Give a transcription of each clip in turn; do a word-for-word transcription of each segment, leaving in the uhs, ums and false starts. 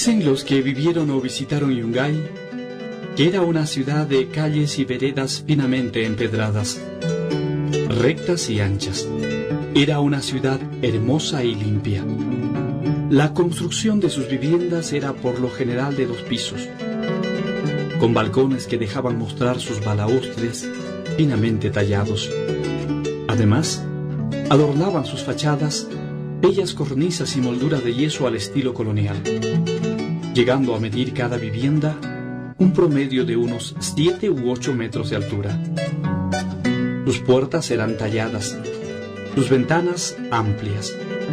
Dicen los que vivieron o visitaron Yungay que era una ciudad de calles y veredas finamente empedradas, rectas y anchas. Era una ciudad hermosa y limpia. La construcción de sus viviendas era por lo general de dos pisos, con balcones que dejaban mostrar sus balaustres finamente tallados. Además, adornaban sus fachadas bellas cornisas y molduras de yeso al estilo colonial, llegando a medir cada vivienda un promedio de unos siete u ocho metros de altura. Sus puertas eran talladas, sus ventanas amplias.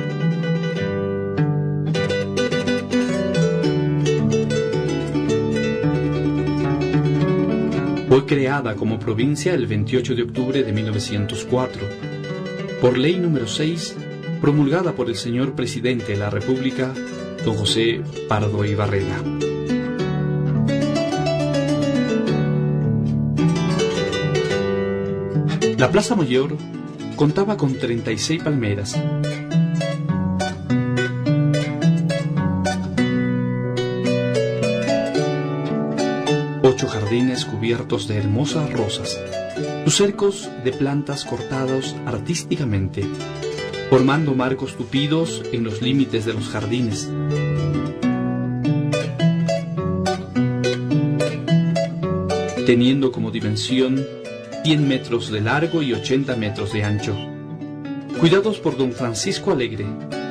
Fue creada como provincia el veintiocho de octubre de mil novecientos cuatro, por ley número seis, promulgada por el señor presidente de la República, don José Pardo y Barrena. La Plaza Mayor contaba con treinta y seis palmeras, ocho jardines cubiertos de hermosas rosas, sus cercos de plantas cortados artísticamente, formando marcos tupidos en los límites de los jardines. Teniendo como dimensión cien metros de largo y ochenta metros de ancho, cuidados por don Francisco Alegre.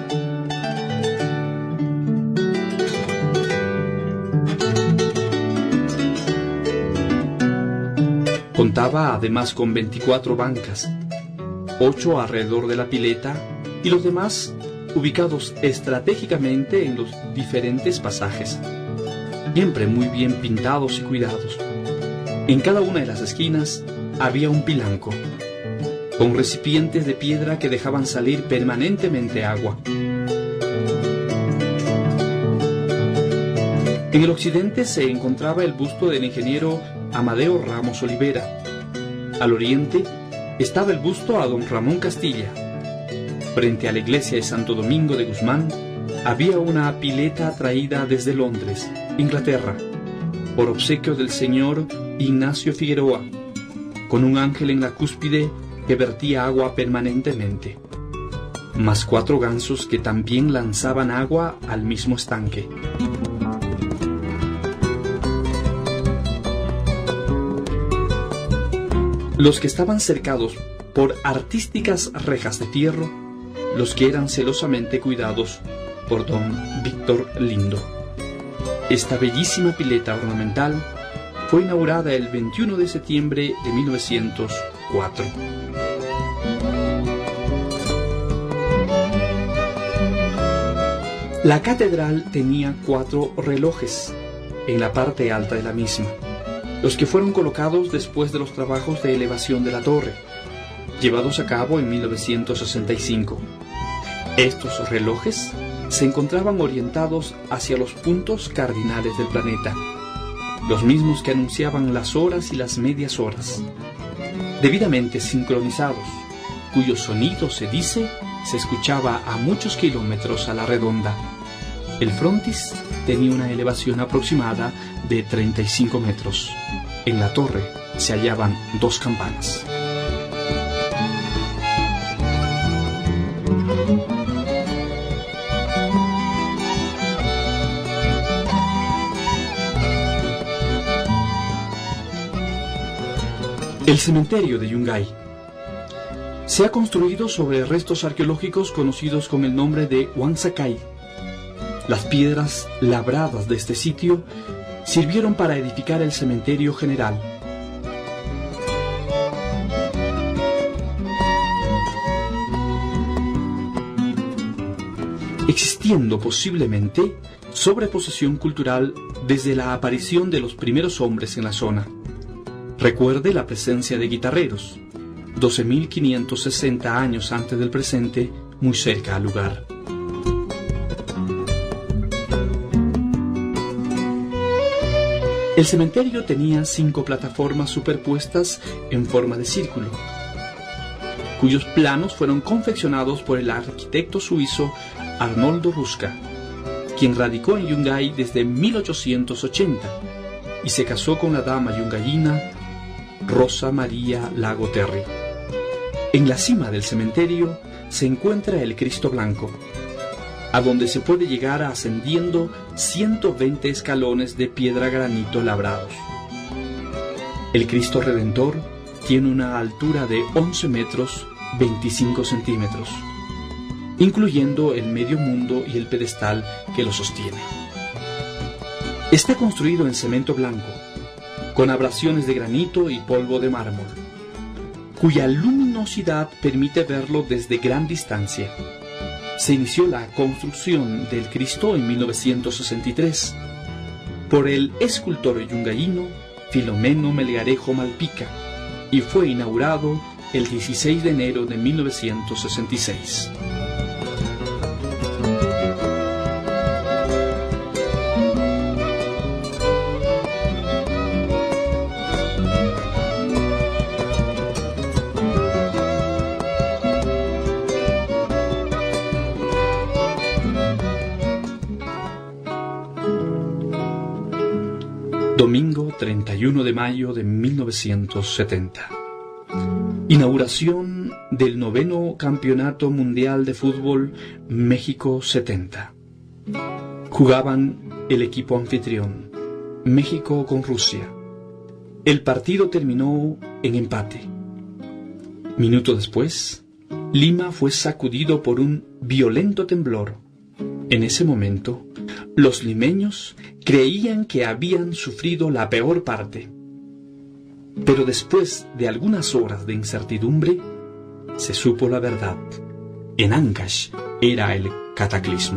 Contaba además con veinticuatro bancas, ocho alrededor de la pileta y los demás ubicados estratégicamente en los diferentes pasajes, siempre muy bien pintados y cuidados. En cada una de las esquinas había un pilanco, con recipientes de piedra que dejaban salir permanentemente agua. En el occidente se encontraba el busto del ingeniero Amadeo Ramos Olivera. Al oriente estaba el busto a don Ramón Castilla. Frente a la iglesia de Santo Domingo de Guzmán había una pileta traída desde Londres, Inglaterra, por obsequio del señor Ignacio Figueroa, con un ángel en la cúspide que vertía agua permanentemente, más cuatro gansos que también lanzaban agua al mismo estanque. Los que estaban cercados por artísticas rejas de fierro, los que eran celosamente cuidados por don Víctor Lindo. Esta bellísima pileta ornamental fue inaugurada el veintiuno de septiembre de mil novecientos cuatro. La catedral tenía cuatro relojes en la parte alta de la misma, los que fueron colocados después de los trabajos de elevación de la torre, llevados a cabo en mil novecientos sesenta y cinco. Estos relojes se encontraban orientados hacia los puntos cardinales del planeta, los mismos que anunciaban las horas y las medias horas, debidamente sincronizados, cuyo sonido, se dice, se escuchaba a muchos kilómetros a la redonda. El frontis tenía una elevación aproximada de treinta y cinco metros. En la torre se hallaban dos campanas. El cementerio de Yungay se ha construido sobre restos arqueológicos conocidos con el nombre de Huancacay. Las piedras labradas de este sitio sirvieron para edificar el cementerio general. Existiendo posiblemente sobreposición cultural desde la aparición de los primeros hombres en la zona. Recuerde la presencia de guitarreros, doce mil quinientos sesenta años antes del presente, muy cerca al lugar. El cementerio tenía cinco plataformas superpuestas en forma de círculo, cuyos planos fueron confeccionados por el arquitecto suizo Arnoldo Ruska. quien radicó en Yungay desde mil ochocientos ochenta y se casó con la dama yungayina Rosa María Lago Terry. En la cima del cementerio se encuentra el Cristo Blanco, a donde se puede llegar ascendiendo ciento veinte escalones de piedra granito labrados. El Cristo Redentor tiene una altura de once metros veinticinco centímetros, incluyendo el medio mundo y el pedestal que lo sostiene. Está construido en cemento blanco, con abrasiones de granito y polvo de mármol, cuya luminosidad permite verlo desde gran distancia. Se inició la construcción del Cristo en mil novecientos sesenta y tres por el escultor yungayino Filomeno Melgarejo Malpica y fue inaugurado el dieciséis de enero de mil novecientos sesenta y seis. Domingo treinta y uno de mayo de mil novecientos setenta. Inauguración del noveno Campeonato Mundial de Fútbol México setenta. Jugaban el equipo anfitrión, México con Rusia. El partido terminó en empate. Minuto después, Lima fue sacudido por un violento temblor. En ese momento, los limeños creían que habían sufrido la peor parte. Pero después de algunas horas de incertidumbre, se supo la verdad. En Ancash era el cataclismo.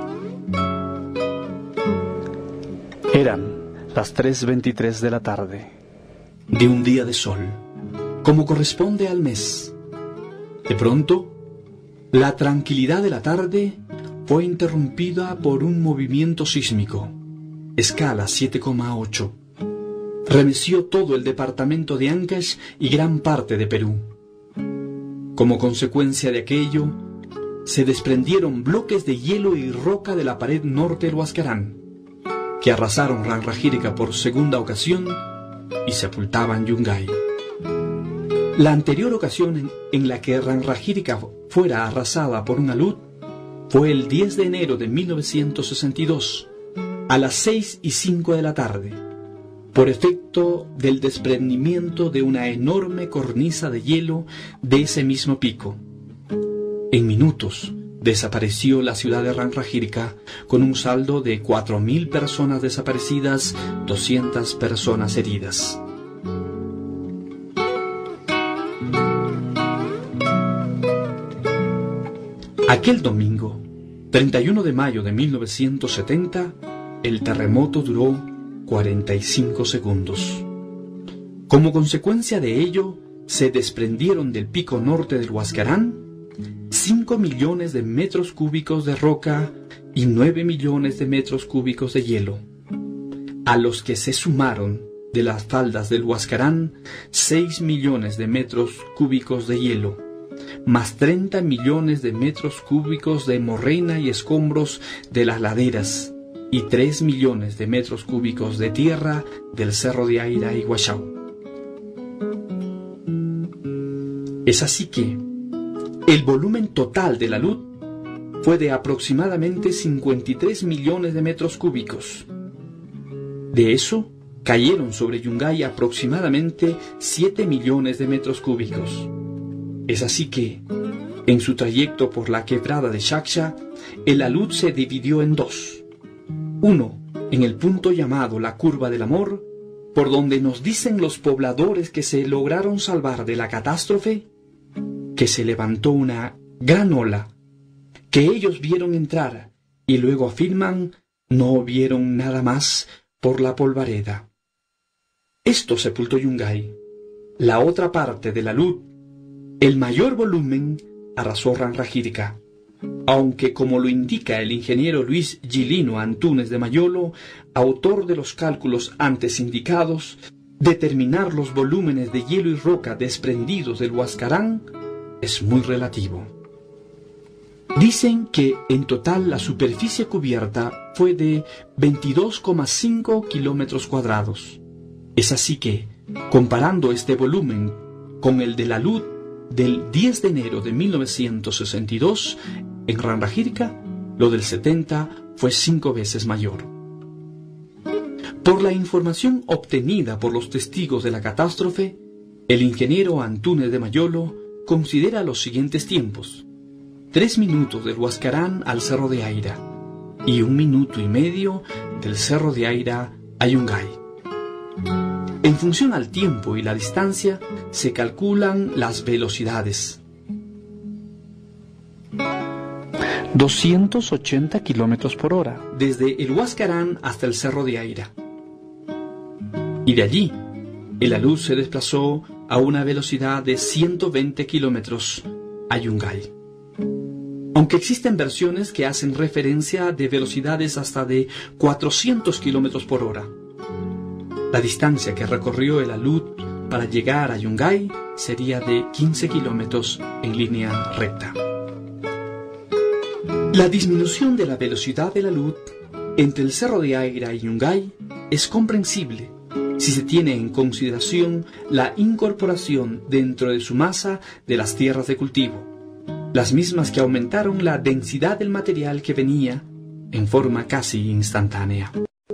Eran las tres veintitrés de la tarde, de un día de sol, como corresponde al mes. De pronto, la tranquilidad de la tarde fue interrumpida por un movimiento sísmico, escala siete coma ocho. Remeció todo el departamento de Ancash y gran parte de Perú. Como consecuencia de aquello, se desprendieron bloques de hielo y roca de la pared norte del Huascarán, que arrasaron Ranrajírica por segunda ocasión y sepultaban Yungay. La anterior ocasión en, en la que Ranrajírica fuera arrasada por un alud fue el diez de enero de mil novecientos sesenta y dos, a las seis y cinco de la tarde, por efecto del desprendimiento de una enorme cornisa de hielo de ese mismo pico. En minutos desapareció la ciudad de Ranrajírica con un saldo de cuatro mil personas desaparecidas, doscientas personas heridas. Aquel domingo, treinta y uno de mayo de mil novecientos setenta, el terremoto duró cuarenta y cinco segundos. Como consecuencia de ello, se desprendieron del pico norte del Huascarán cinco millones de metros cúbicos de roca y nueve millones de metros cúbicos de hielo, a los que se sumaron de las faldas del Huascarán seis millones de metros cúbicos de hielo, más treinta millones de metros cúbicos de morrena y escombros de las laderas, y tres millones de metros cúbicos de tierra del Cerro de Aira y Huachau. Es así que el volumen total de la luz fue de aproximadamente cincuenta y tres millones de metros cúbicos. De eso, cayeron sobre Yungay aproximadamente siete millones de metros cúbicos. Es así que, en su trayecto por la quebrada de Xaxha, el alud se dividió en dos. Uno, en el punto llamado la Curva del Amor, por donde nos dicen los pobladores que se lograron salvar de la catástrofe, que se levantó una gran ola, que ellos vieron entrar y luego afirman no vieron nada más por la polvareda. Esto sepultó Yungay. La otra parte del alud, el mayor volumen, arrasó Ranrajírica, aunque, como lo indica el ingeniero Luis Gilino Antúnez de Mayolo, autor de los cálculos antes indicados, determinar los volúmenes de hielo y roca desprendidos del Huascarán es muy relativo. Dicen que en total la superficie cubierta fue de veintidós coma cinco kilómetros cuadrados. Es así que, comparando este volumen con el del alud del diez de enero de mil novecientos sesenta y dos en Ranrajirka, lo del setenta fue cinco veces mayor. Por la información obtenida por los testigos de la catástrofe, el ingeniero Antúnez de Mayolo considera los siguientes tiempos: tres minutos del Huascarán al Cerro de Aira y un minuto y medio del Cerro de Aira a Yungay. En función al tiempo y la distancia, se calculan las velocidades. doscientos ochenta kilómetros por hora, desde el Huascarán hasta el Cerro de Aira. Y de allí, el alud se desplazó a una velocidad de ciento veinte kilómetros a Yungay. Aunque existen versiones que hacen referencia de velocidades hasta de cuatrocientos kilómetros por hora. La distancia que recorrió el alud para llegar a Yungay sería de quince kilómetros en línea recta. La disminución de la velocidad del alud entre el Cerro de Aira y Yungay es comprensible si se tiene en consideración la incorporación dentro de su masa de las tierras de cultivo, las mismas que aumentaron la densidad del material que venía en forma casi instantánea.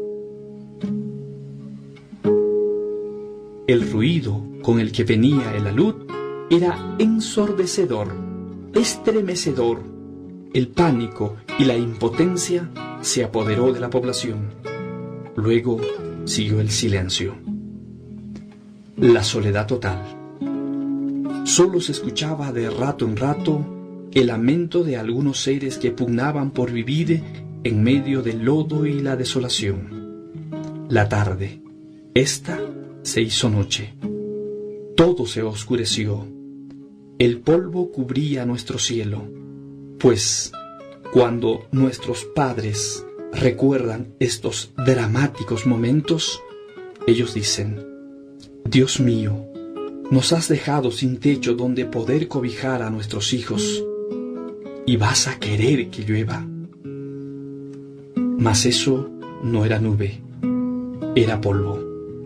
El ruido con el que venía el alud era ensordecedor, estremecedor. El pánico y la impotencia se apoderó de la población. Luego siguió el silencio. La soledad total. Solo se escuchaba de rato en rato el lamento de algunos seres que pugnaban por vivir en medio del lodo y la desolación. La tarde, esta se hizo noche. Todo se oscureció. El polvo cubría nuestro cielo, pues cuando nuestros padres recuerdan estos dramáticos momentos, ellos dicen: Dios mío, nos has dejado sin techo donde poder cobijar a nuestros hijos, y vas a querer que llueva. Mas eso no era nube, era polvo.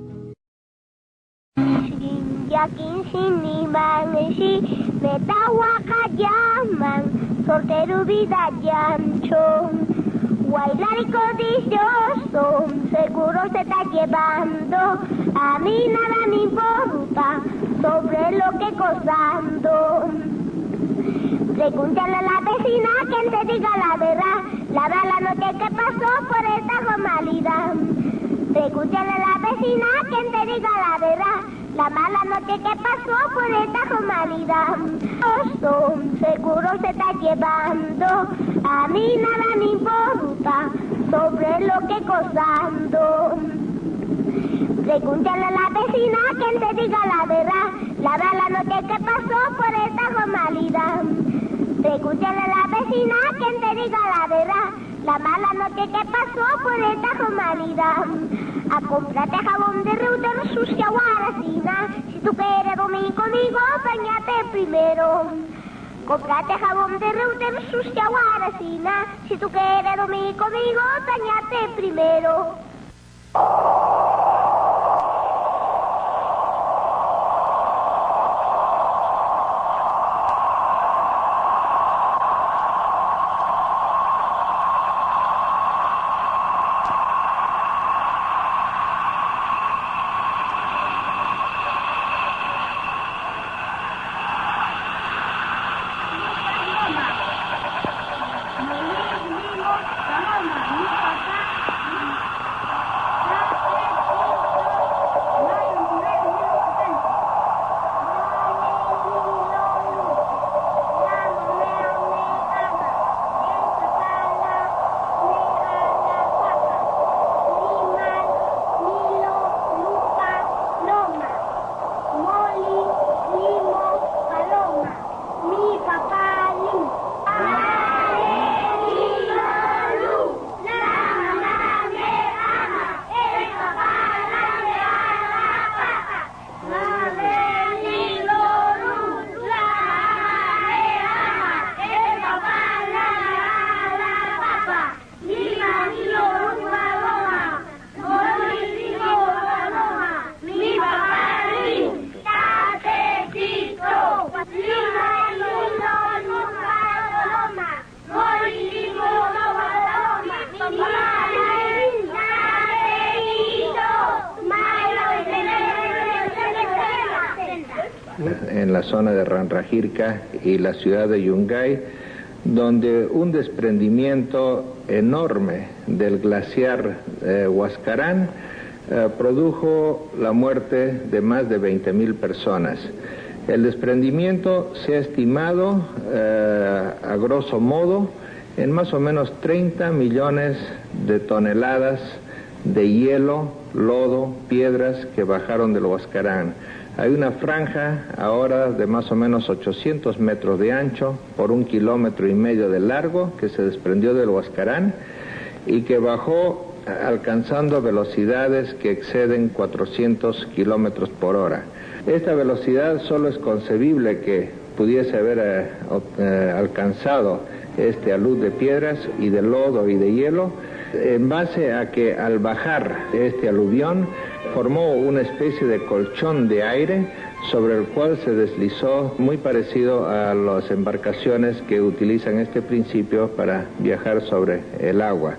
Yakin sini mangisi metawa kajaman sorteru vida yanchon Guaylari codicioso seguro se está llevando, a mí nada me importa sobre lo que cosando. Pregúntale a la vecina quien te diga la verdad, la verdad la noche que pasó por esta formalidad. Pregúntale a la vecina quien te diga la verdad, la mala noche que pasó por esta formalidad. Oso, seguro se está llevando, a mí nada me importa sobre lo que cosando. Pregúntale a la vecina quien te diga la verdad, la verdad la noche que pasó por esta formalidad. Pregúntale a la vecina quien te diga la verdad, la mala noche que pasó por esta formalidad. A comprarte jabón de Reuter sucia guaracina, si tú quieres dormir conmigo, bañate primero. Comprate jabón de Reuter sucia guaracina, si tú quieres dormir conmigo, bañate primero. en la zona de Ranrajirca y la ciudad de Yungay, donde un desprendimiento enorme del glaciar eh, Huascarán eh, produjo la muerte de más de veinte mil personas. El desprendimiento se ha estimado eh, a grosso modo en más o menos treinta millones de toneladas de hielo, lodo, piedras que bajaron del Huascarán. Hay una franja ahora de más o menos ochocientos metros de ancho por un kilómetro y medio de largo que se desprendió del Huascarán y que bajó alcanzando velocidades que exceden cuatrocientos kilómetros por hora. Esta velocidad solo es concebible que pudiese haber eh, eh, alcanzado este alud de piedras y de lodo y de hielo en base a que al bajar este aluvión formó una especie de colchón de aire sobre el cual se deslizó, muy parecido a las embarcaciones que utilizan este principio para viajar sobre el agua.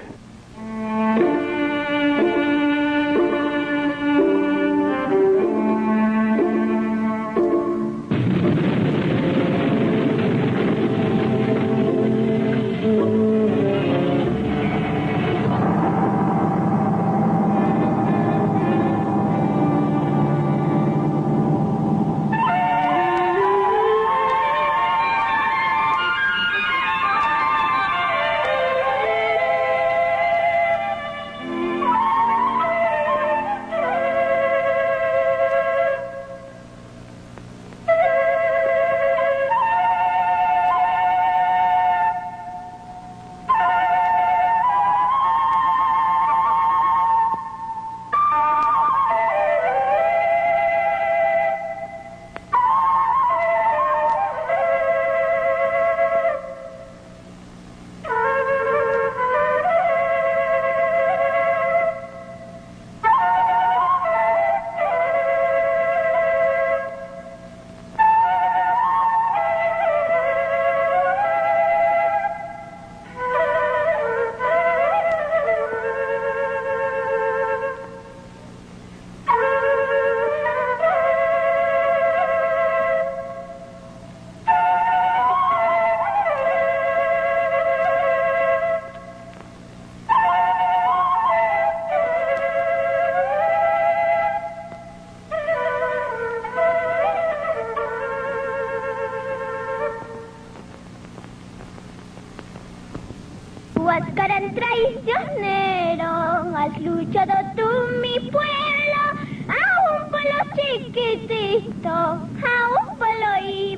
Huascarán traicionero, has luchado tú, mi pueblo, a un pueblo chiquitito, a un pueblo y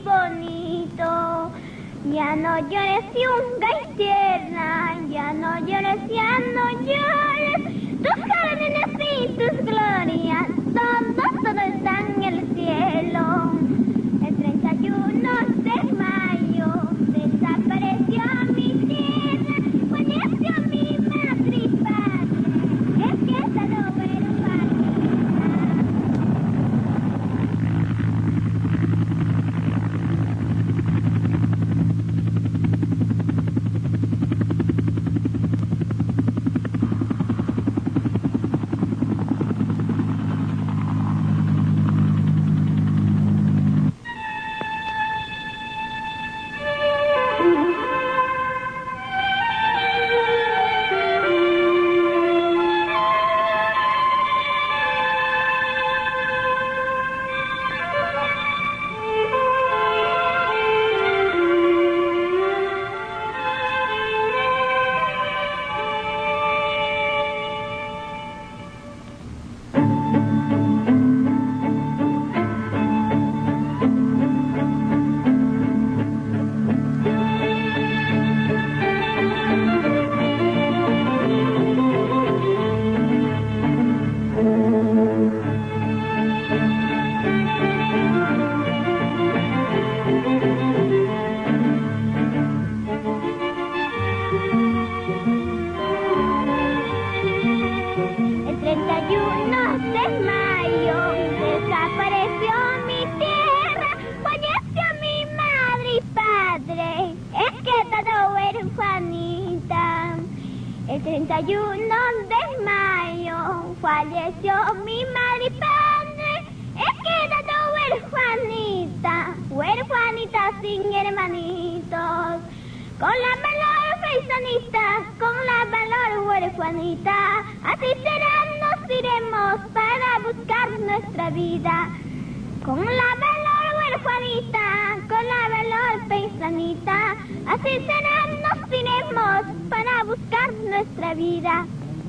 bonito. Ya no llores, Yungay tierra, ya no llores, ya no llores. Tus jardines y tus glorias, todo, todo está en el cielo. El treinta y uno de mayo desapareció mi tierra, falleció mi madre y padre, es que esa no era fácil. El treinta y uno de mayo falleció mi madre y padre, he quedado huérfana. paisanitas sin hermanitos, con la valor paisanitas, con la valor huerfanita, así será, nos iremos para buscar nuestra vida. Con la valor huerfanita, con la valor paisanita, así será, nos iremos para buscar nuestra vida.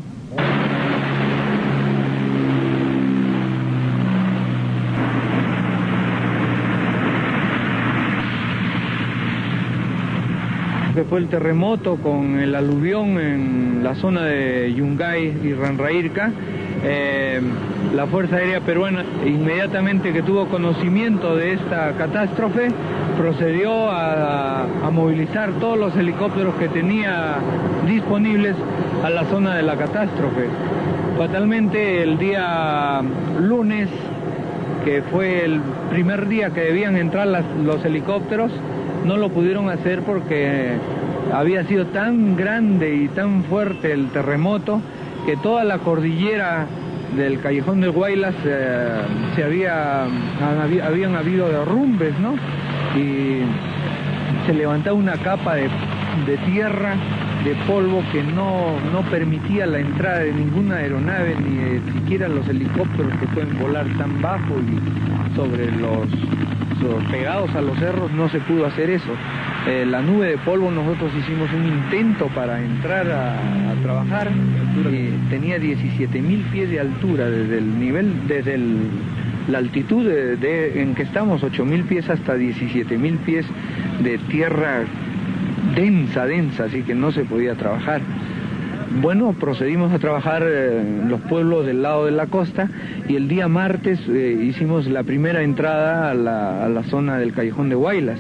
Que fue el terremoto con el aluvión en la zona de Yungay y Ranrairca, eh, la Fuerza Aérea Peruana, inmediatamente que tuvo conocimiento de esta catástrofe, procedió a, a movilizar todos los helicópteros que tenía disponibles a la zona de la catástrofe. Fatalmente el día lunes, que fue el primer día que debían entrar las, los helicópteros, no lo pudieron hacer porque había sido tan grande y tan fuerte el terremoto que toda la cordillera del Callejón de Huaylas eh, se había, había, habían habido derrumbes, ¿no? Y se levantaba una capa de, de tierra, de polvo que no, no permitía la entrada de ninguna aeronave, ni de siquiera los helicópteros que pueden volar tan bajo y sobre los, los pegados a los cerros no se pudo hacer eso. Eh, la nube de polvo, nosotros hicimos un intento para entrar a, a trabajar y tenía diecisiete mil pies de altura desde el nivel, desde el, la altitud de, de, en que estamos, ocho mil pies hasta diecisiete mil pies de tierra densa, densa, así que no se podía trabajar. Bueno, procedimos a trabajar eh, en los pueblos del lado de la costa y el día martes eh, hicimos la primera entrada a la, a la zona del Callejón de Huaylas.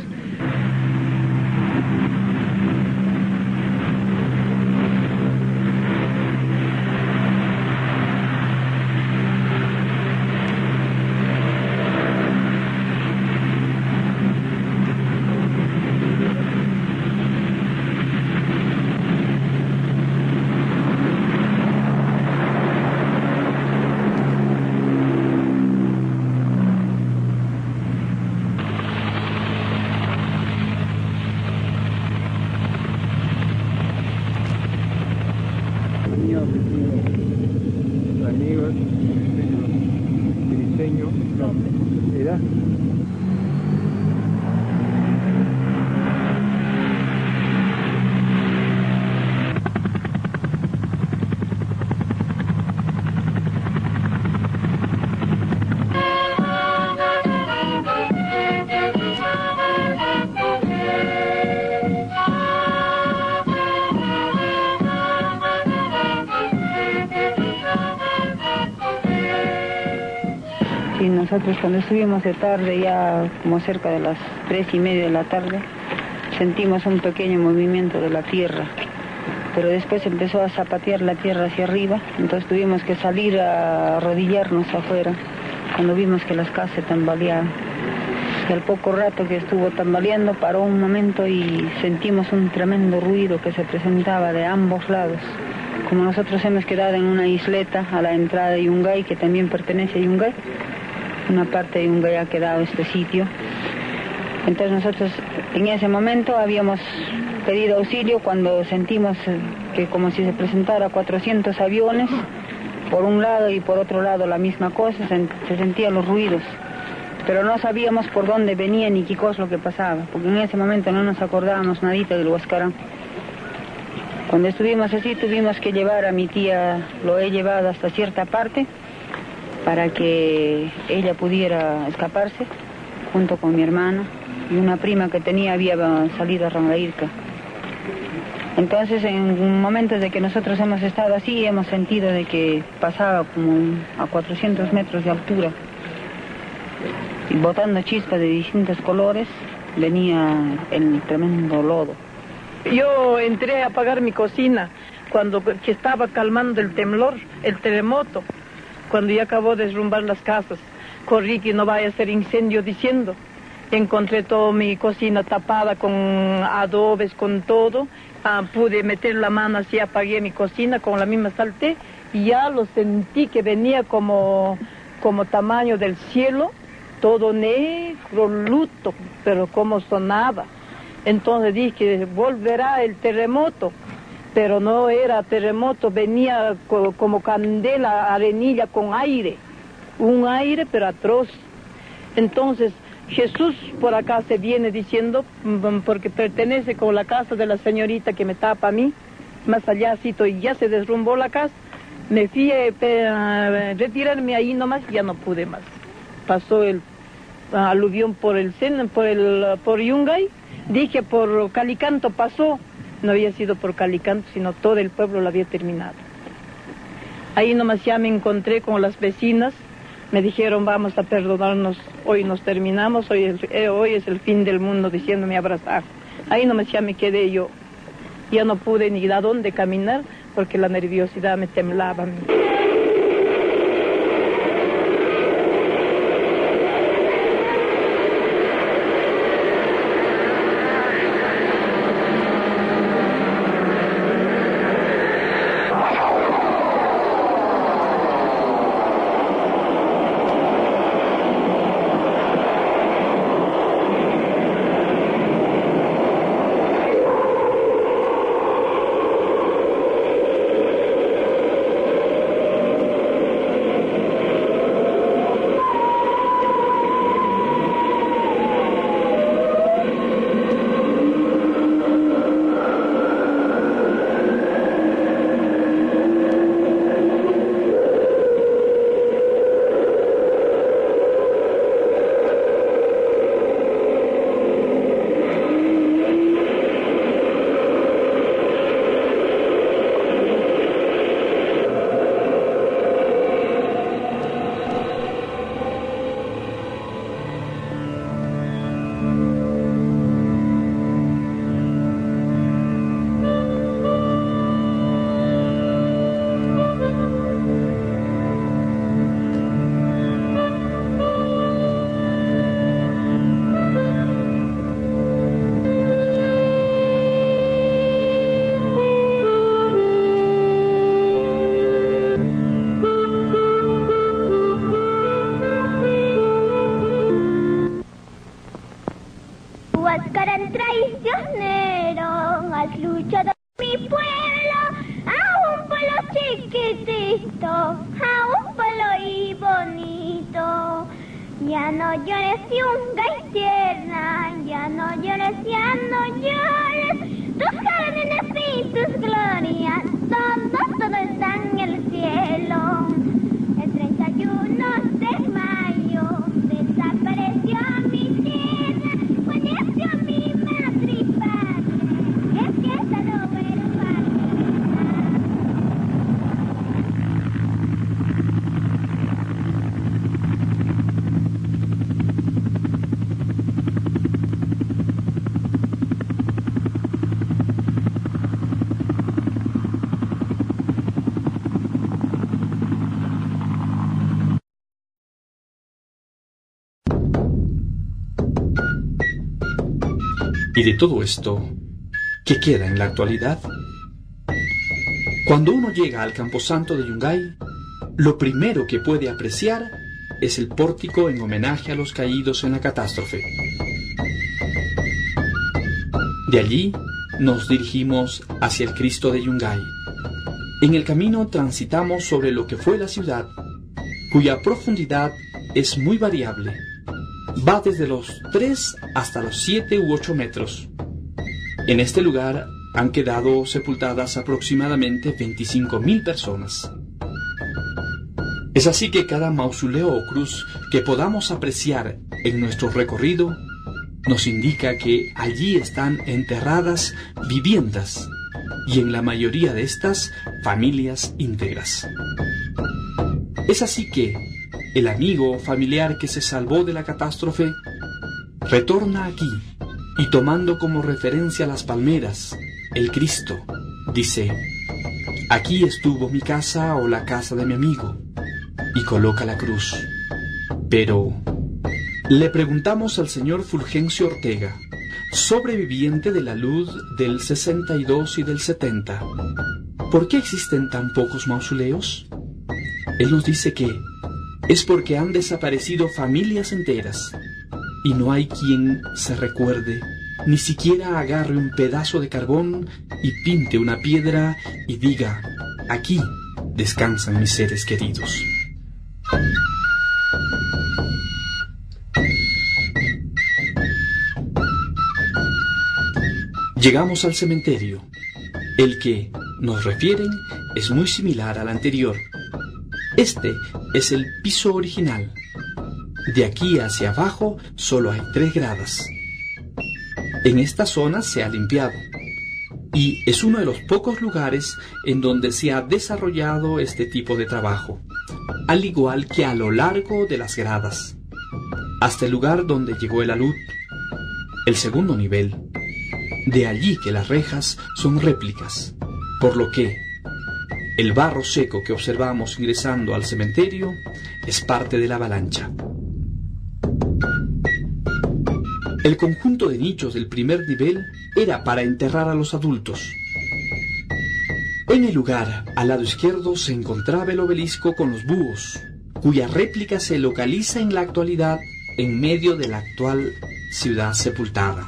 Nosotros cuando estuvimos de tarde, ya como cerca de las tres y media de la tarde, sentimos un pequeño movimiento de la tierra, pero después empezó a zapatear la tierra hacia arriba, entonces tuvimos que salir a arrodillarnos afuera, cuando vimos que las casas se tambaleaban. Y al poco rato que estuvo tambaleando, paró un momento y sentimos un tremendo ruido que se presentaba de ambos lados. Como nosotros hemos quedado en una isleta a la entrada de Yungay, que también pertenece a Yungay, una parte de Yungay ha quedado este sitio. Entonces nosotros en ese momento habíamos pedido auxilio cuando sentimos que como si se presentara cuatrocientos aviones, por un lado y por otro lado la misma cosa, se, se sentían los ruidos, pero no sabíamos por dónde venía ni qué cosa lo que pasaba, porque en ese momento no nos acordábamos nadita del Huascarán. Cuando estuvimos así tuvimos que llevar a mi tía, lo he llevado hasta cierta parte, para que ella pudiera escaparse, junto con mi hermana y una prima que tenía había salido a Ranrairca. Entonces, en momentos de que nosotros hemos estado así, hemos sentido de que pasaba como a cuatrocientos metros de altura, y botando chispas de distintos colores, venía el tremendo lodo. Yo entré a apagar mi cocina cuando que estaba calmando el temblor, el terremoto. Cuando ya acabó de derrumbar las casas, corrí que no vaya a ser incendio diciendo. Encontré toda mi cocina tapada con adobes, con todo. Ah, pude meter la mano así, apagué mi cocina, con la misma salté y ya lo sentí que venía como, como tamaño del cielo, todo negro, luto, pero como sonaba. Entonces dije que volverá el terremoto, pero no era terremoto, venía co como candela, arenilla con aire, un aire pero atroz. Entonces Jesús por acá se viene diciendo, porque pertenece con la casa de la señorita que me tapa a mí, más allá y ya se derrumbó la casa, me fui a retirarme ahí nomás, ya no pude más. Pasó el aluvión por el Sena, por el por Yungay, dije por Calicanto pasó, no había sido por Calicanto, sino todo el pueblo lo había terminado. Ahí nomás ya me encontré con las vecinas, me dijeron vamos a perdonarnos, hoy nos terminamos, hoy es, eh, hoy es el fin del mundo, diciéndome abrazar. Ahí nomás ya me quedé yo, ya no pude ni a dónde caminar porque la nerviosidad me temblaba a mí. Huascarán traicionero, has luchado por mi pueblo, a un pueblo chiquitito, a un pueblo y bonito. Ya no llores, Yungay tierna, ya no llores, ya no llores, tus jardines y tus glorias, todo, todo está en el cielo. El treinta y uno de mayo desapareció mi tierra, falleció mi madre y padre, es fiesta no ver Y de todo esto, ¿qué queda en la actualidad? Cuando uno llega al camposanto de Yungay, lo primero que puede apreciar es el pórtico en homenaje a los caídos en la catástrofe. De allí nos dirigimos hacia el Cristo de Yungay. En el camino transitamos sobre lo que fue la ciudad, cuya profundidad es muy variable. Va desde los tres hasta los siete u ocho metros. En este lugar han quedado sepultadas aproximadamente veinticinco mil personas. Es así que cada mausoleo o cruz que podamos apreciar en nuestro recorrido nos indica que allí están enterradas viviendas y en la mayoría de estas familias íntegras. Es así que el amigo o familiar que se salvó de la catástrofe retorna aquí y tomando como referencia las palmeras, el Cristo, dice: aquí estuvo mi casa o la casa de mi amigo, y coloca la cruz. Pero le preguntamos al señor Fulgencio Ortega, sobreviviente de la luz del sesenta y dos y del setenta, ¿por qué existen tan pocos mausoleos? Él nos dice que es porque han desaparecido familias enteras y no hay quien se recuerde, ni siquiera agarre un pedazo de carbón y pinte una piedra y diga: aquí descansan mis seres queridos. Llegamos al cementerio. El que nos refieren es muy similar al anterior. Este es el piso original. De aquí hacia abajo solo hay tres gradas. En esta zona se ha limpiado y es uno de los pocos lugares en donde se ha desarrollado este tipo de trabajo, al igual que a lo largo de las gradas, hasta el lugar donde llegó el alud, el segundo nivel. De allí que las rejas son réplicas, por lo que el barro seco que observamos ingresando al cementerio es parte de la avalancha. El conjunto de nichos del primer nivel era para enterrar a los adultos. En el lugar, al lado izquierdo, se encontraba el obelisco con los búhos, cuya réplica se localiza en la actualidad en medio de la actual ciudad sepultada.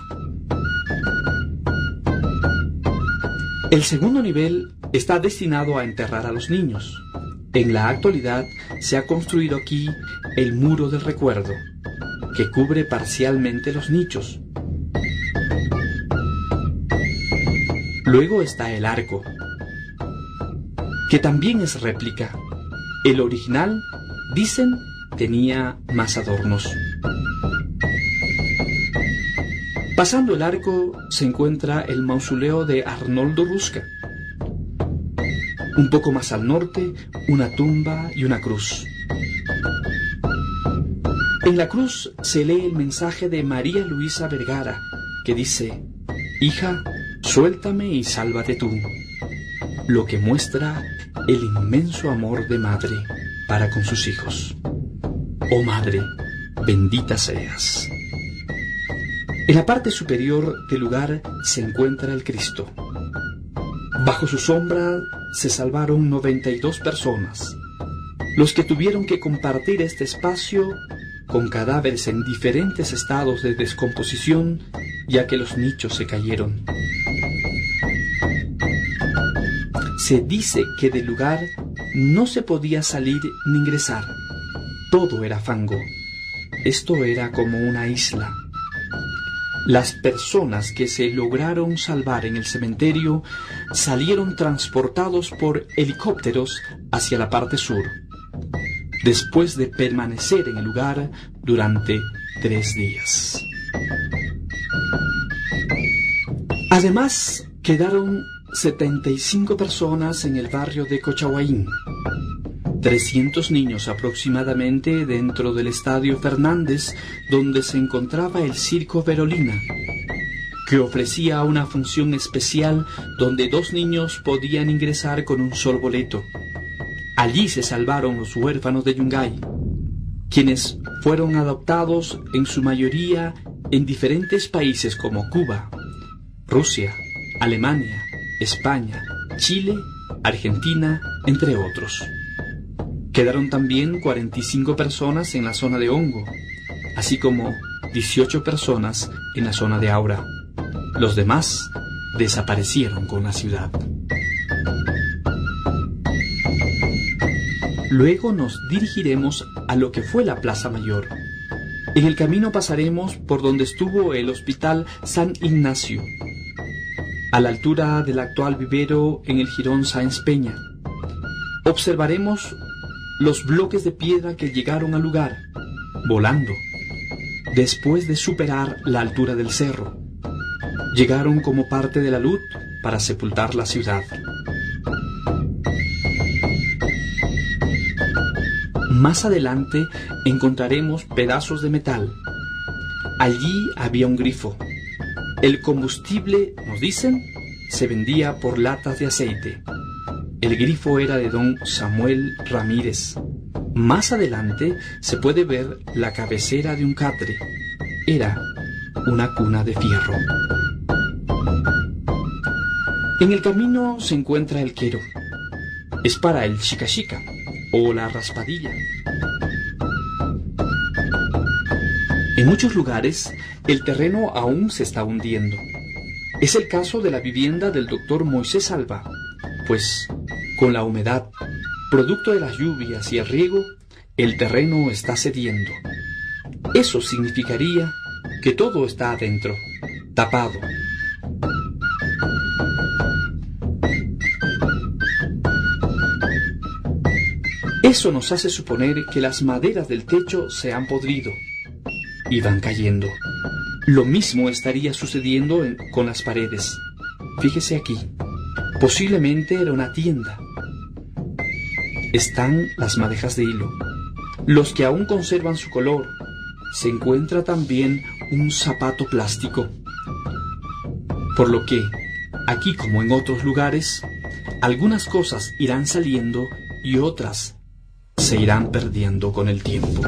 El segundo nivel está destinado a enterrar a los niños. En la actualidad se ha construido aquí el muro del recuerdo, que cubre parcialmente los nichos. Luego está el arco, que también es réplica. El original, dicen, tenía más adornos. Pasando el arco se encuentra el mausoleo de Arnoldo Rusca. Un poco más al norte, una tumba y una cruz. En la cruz se lee el mensaje de María Luisa Vergara, que dice: hija, suéltame y sálvate tú, lo que muestra el inmenso amor de madre para con sus hijos. Oh madre, bendita seas. En la parte superior del lugar se encuentra el Cristo. Bajo su sombra se salvaron noventa y dos personas, los que tuvieron que compartir este espacio con cadáveres en diferentes estados de descomposición, ya que los nichos se cayeron. Se dice que del lugar no se podía salir ni ingresar. Todo era fango. Esto era como una isla. Las personas que se lograron salvar en el cementerio salieron transportados por helicópteros hacia la parte sur, después de permanecer en el lugar durante tres días. Además, quedaron setenta y cinco personas en el barrio de Cochahuayín, trescientos niños aproximadamente dentro del Estadio Fernández, donde se encontraba el Circo Verolina, que ofrecía una función especial donde dos niños podían ingresar con un solo boleto. Allí se salvaron los huérfanos de Yungay, quienes fueron adoptados en su mayoría en diferentes países como Cuba, Rusia, Alemania, España, Chile, Argentina, entre otros. Quedaron también cuarenta y cinco personas en la zona de Hongo, así como dieciocho personas en la zona de Aura. Los demás desaparecieron con la ciudad. Luego nos dirigiremos a lo que fue la Plaza Mayor. En el camino pasaremos por donde estuvo el Hospital San Ignacio, a la altura del actual vivero en el Jirón Sáenz Peña. Observaremos los bloques de piedra que llegaron al lugar, volando, después de superar la altura del cerro. Llegaron como parte de la luz para sepultar la ciudad. Más adelante encontraremos pedazos de metal. Allí había un grifo. El combustible, nos dicen, se vendía por latas de aceite. El grifo era de don Samuel Ramírez. Más adelante se puede ver la cabecera de un catre. Era una cuna de fierro. En el camino se encuentra el quero. Es para el chica chica o la raspadilla. En muchos lugares, el terreno aún se está hundiendo. Es el caso de la vivienda del doctor Moisés Alba, pues con la humedad, producto de las lluvias y el riego, el terreno está cediendo. Eso significaría que todo está adentro, tapado. Eso nos hace suponer que las maderas del techo se han podrido y van cayendo. Lo mismo estaría sucediendo en, con las paredes. Fíjese aquí, posiblemente era una tienda. Están las madejas de hilo, los que aún conservan su color. Se encuentra también un zapato plástico. Por lo que, aquí como en otros lugares, algunas cosas irán saliendo y otras se irán perdiendo con el tiempo.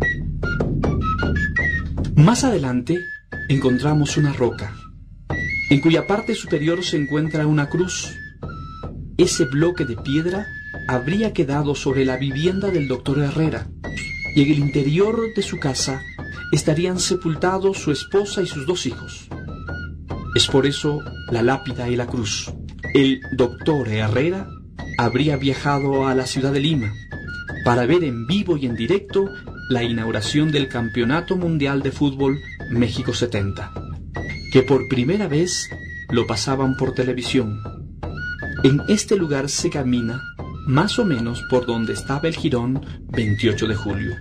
Más adelante encontramos una roca, en cuya parte superior se encuentra una cruz. Ese bloque de piedra habría quedado sobre la vivienda del doctor Herrera, y en el interior de su casa estarían sepultados su esposa y sus dos hijos. Es por eso la lápida y la cruz. El doctor Herrera habría viajado a la ciudad de Lima para ver en vivo y en directo la inauguración del Campeonato Mundial de Fútbol México setenta, que por primera vez lo pasaban por televisión. En este lugar se camina más o menos por donde estaba el jirón veintiocho de julio.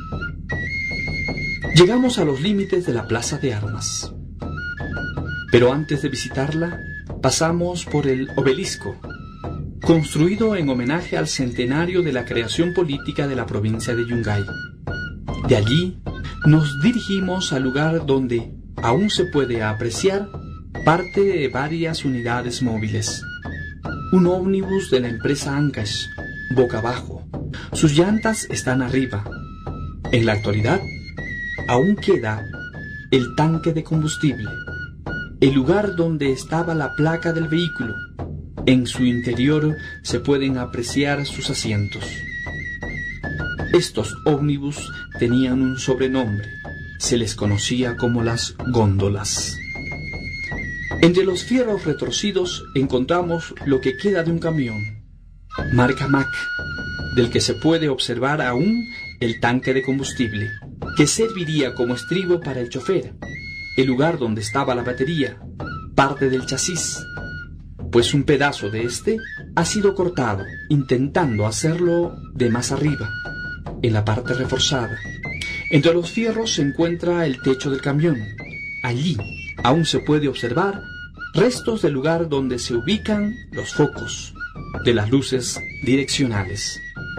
Llegamos a los límites de la Plaza de Armas. Pero antes de visitarla, pasamos por el obelisco, construido en homenaje al centenario de la creación política de la provincia de Yungay. De allí nos dirigimos al lugar donde aún se puede apreciar parte de varias unidades móviles. Un ómnibus de la empresa Ancash, boca abajo. Sus llantas están arriba. En la actualidad, aún queda el tanque de combustible, el lugar donde estaba la placa del vehículo. En su interior se pueden apreciar sus asientos. Estos ómnibus tenían un sobrenombre. Se les conocía como las góndolas. Entre los fierros retorcidos encontramos lo que queda de un camión, marca Mack, del que se puede observar aún el tanque de combustible, que serviría como estribo para el chofer, el lugar donde estaba la batería, parte del chasis, pues un pedazo de este ha sido cortado, intentando hacerlo de más arriba, en la parte reforzada. Entre los fierros se encuentra el techo del camión. Allí aún se puede observar restos del lugar donde se ubican los focos de las luces direccionales.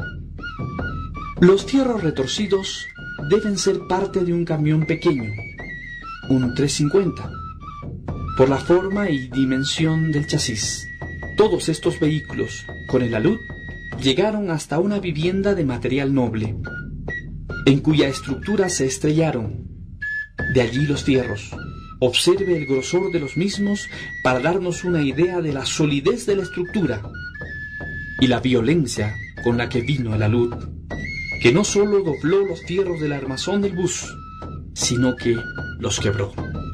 Los fierros retorcidos deben ser parte de un camión pequeño, un trescientos cincuenta, por la forma y dimensión del chasis. Todos estos vehículos, con el alud, llegaron hasta una vivienda de material noble, en cuya estructura se estrellaron. De allí los fierros. Observe el grosor de los mismos para darnos una idea de la solidez de la estructura y la violencia con la que vino el alud, que no solo dobló los fierros del armazón del bus, sino que los quebró.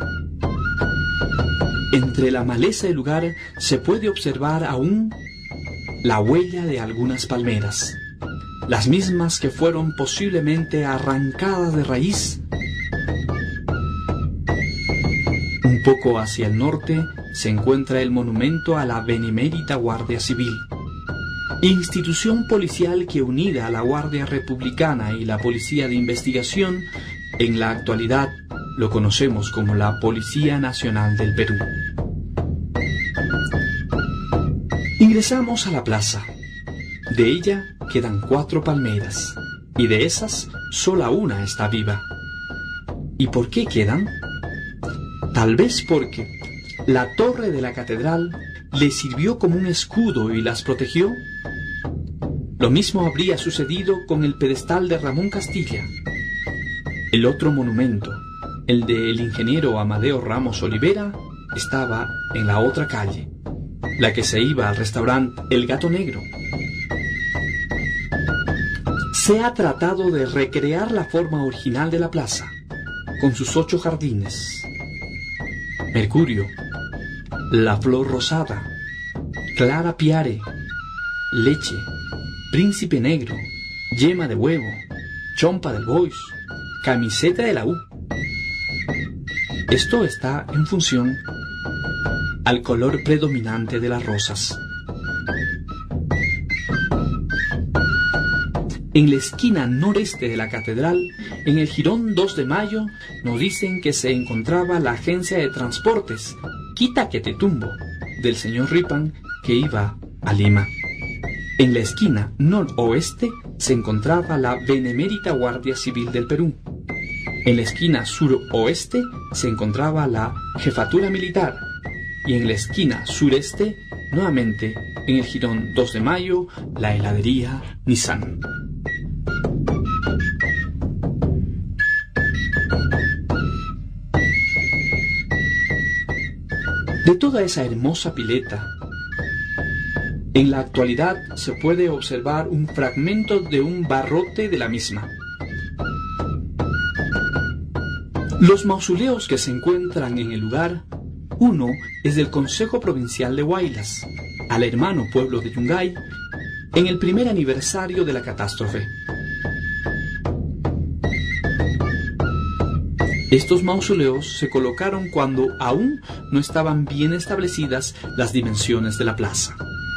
Entre la maleza del lugar se puede observar aún la huella de algunas palmeras, las mismas que fueron posiblemente arrancadas de raíz. Un poco hacia el norte se encuentra el monumento a la Benemérita Guardia Civil, institución policial que, unida a la Guardia Republicana y la Policía de Investigación, en la actualidad lo conocemos como la Policía Nacional del Perú. Ingresamos a la plaza. De ella quedan cuatro palmeras, y de esas sola una está viva. ¿Y por qué quedan? Tal vez porque la torre de la catedral le sirvió como un escudo y las protegió. Lo mismo habría sucedido con el pedestal de Ramón Castilla. El otro monumento, el del ingeniero Amadeo Ramos Olivera, estaba en la otra calle, la que se iba al restaurante El Gato Negro. Se ha tratado de recrear la forma original de la plaza, con sus ocho jardines: Mercurio, la flor rosada, Clara Piare, leche, príncipe negro, yema de huevo, chompa del Boys, camiseta de la U. Esto está en función al color predominante de las rosas. En la esquina noreste de la catedral, en el jirón dos de mayo, nos dicen que se encontraba la agencia de transportes Quita que te tumbo, del señor Ripan, que iba a Lima. En la esquina noroeste se encontraba la Benemérita Guardia Civil del Perú. En la esquina suroeste se encontraba la Jefatura Militar. Y en la esquina sureste, nuevamente, en el jirón dos de mayo, la heladería Nissan. De toda esa hermosa pileta, en la actualidad se puede observar un fragmento de un barrote de la misma. Los mausoleos que se encuentran en el lugar, uno es del Consejo Provincial de Huaylas, al hermano pueblo de Yungay, en el primer aniversario de la catástrofe. Estos mausoleos se colocaron cuando aún no estaban bien establecidas las dimensiones de la plaza.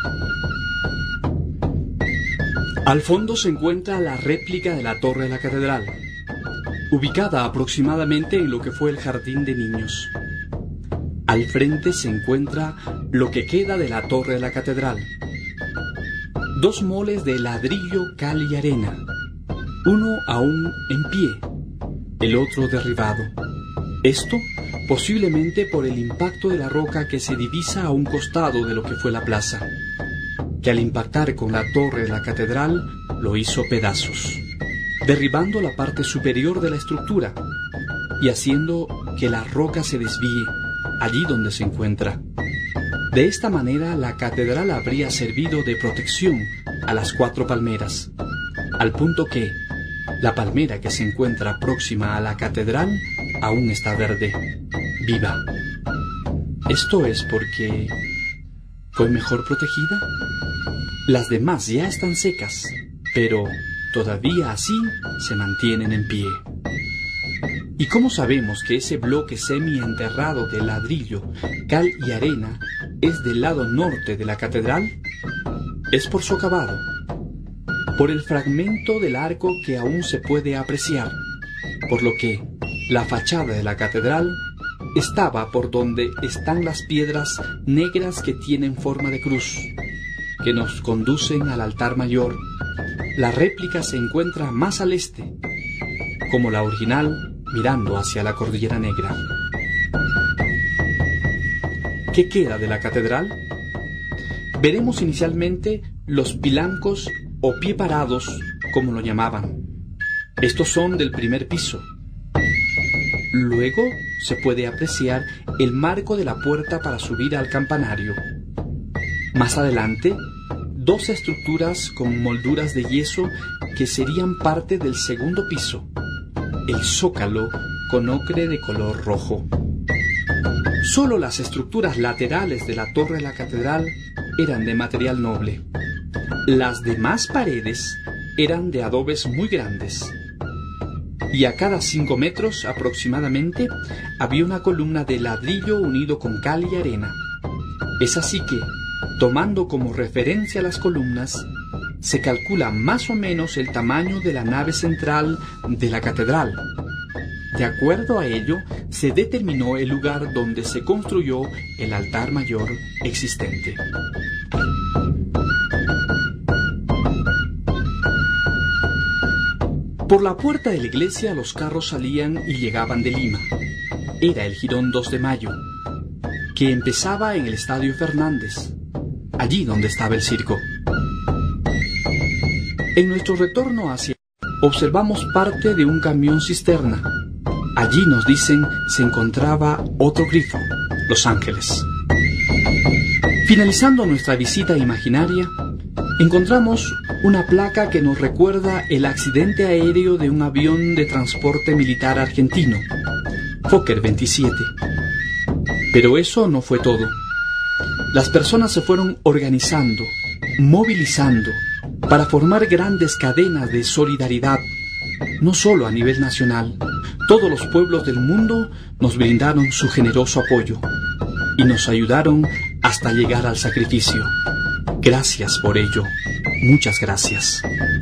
Al fondo se encuentra la réplica de la torre de la catedral, ubicada aproximadamente en lo que fue el jardín de niños. Al frente se encuentra lo que queda de la torre de la catedral. Dos moles de ladrillo, cal y arena, uno aún en pie, el otro derribado. Esto posiblemente por el impacto de la roca que se divisa a un costado de lo que fue la plaza, que al impactar con la torre de la catedral lo hizo pedazos, derribando la parte superior de la estructura y haciendo que la roca se desvíe allí donde se encuentra. De esta manera la catedral habría servido de protección a las cuatro palmeras, al punto que la palmera que se encuentra próxima a la catedral aún está verde, viva. Esto es porque fue mejor protegida. Las demás ya están secas, pero todavía así se mantienen en pie. ¿Y cómo sabemos que ese bloque semi-enterrado de ladrillo, cal y arena es del lado norte de la catedral? Es por su acabado, por el fragmento del arco que aún se puede apreciar, por lo que la fachada de la catedral estaba por donde están las piedras negras que tienen forma de cruz, que nos conducen al altar mayor. La réplica se encuentra más al este, como la original, mirando hacia la Cordillera Negra. ¿Qué queda de la catedral? Veremos inicialmente los pilancos o pie parados, como lo llamaban. Estos son del primer piso. Luego se puede apreciar el marco de la puerta para subir al campanario. Más adelante, dos estructuras con molduras de yeso que serían parte del segundo piso. El zócalo con ocre de color rojo. Solo las estructuras laterales de la torre de la catedral eran de material noble. Las demás paredes eran de adobes muy grandes. Y a cada cinco metros aproximadamente había una columna de ladrillo unido con cal y arena. Es así que, tomando como referencia las columnas, se calcula más o menos el tamaño de la nave central de la catedral. De acuerdo a ello, se determinó el lugar donde se construyó el altar mayor existente. Por la puerta de la iglesia los carros salían y llegaban de Lima. Era el jirón dos de mayo, que empezaba en el Estadio Fernández, allí donde estaba el circo. En nuestro retorno hacia observamos parte de un camión cisterna. Allí nos dicen se encontraba otro grifo, Los Ángeles. Finalizando nuestra visita imaginaria, encontramos una placa que nos recuerda el accidente aéreo de un avión de transporte militar argentino, Fokker veintisiete. Pero eso no fue todo. Las personas se fueron organizando, movilizando, para formar grandes cadenas de solidaridad, no solo a nivel nacional. Todos los pueblos del mundo nos brindaron su generoso apoyo y nos ayudaron hasta llegar al sacrificio. Gracias por ello. Muchas gracias.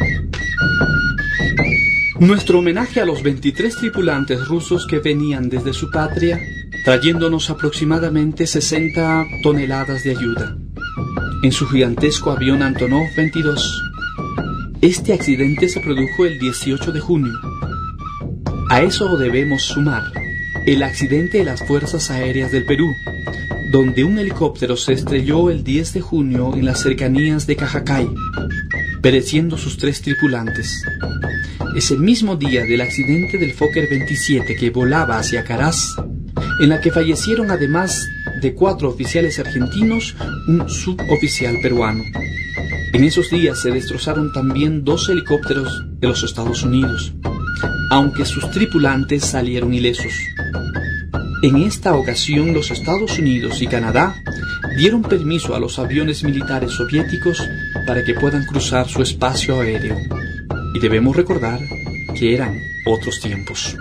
Nuestro homenaje a los veintitrés tripulantes rusos que venían desde su patria, trayéndonos aproximadamente sesenta toneladas de ayuda, en su gigantesco avión Antonov veintidós. Este accidente se produjo el dieciocho de junio. A eso debemos sumar el accidente de las Fuerzas Aéreas del Perú, donde un helicóptero se estrelló el diez de junio en las cercanías de Cajacay, pereciendo sus tres tripulantes. Es el mismo día del accidente del Fokker veintisiete que volaba hacia Caraz, en la que fallecieron, además de cuatro oficiales argentinos, un suboficial peruano. En esos días se destrozaron también dos helicópteros de los Estados Unidos, aunque sus tripulantes salieron ilesos. En esta ocasión, los Estados Unidos y Canadá dieron permiso a los aviones militares soviéticos para que puedan cruzar su espacio aéreo. Y debemos recordar que eran otros tiempos.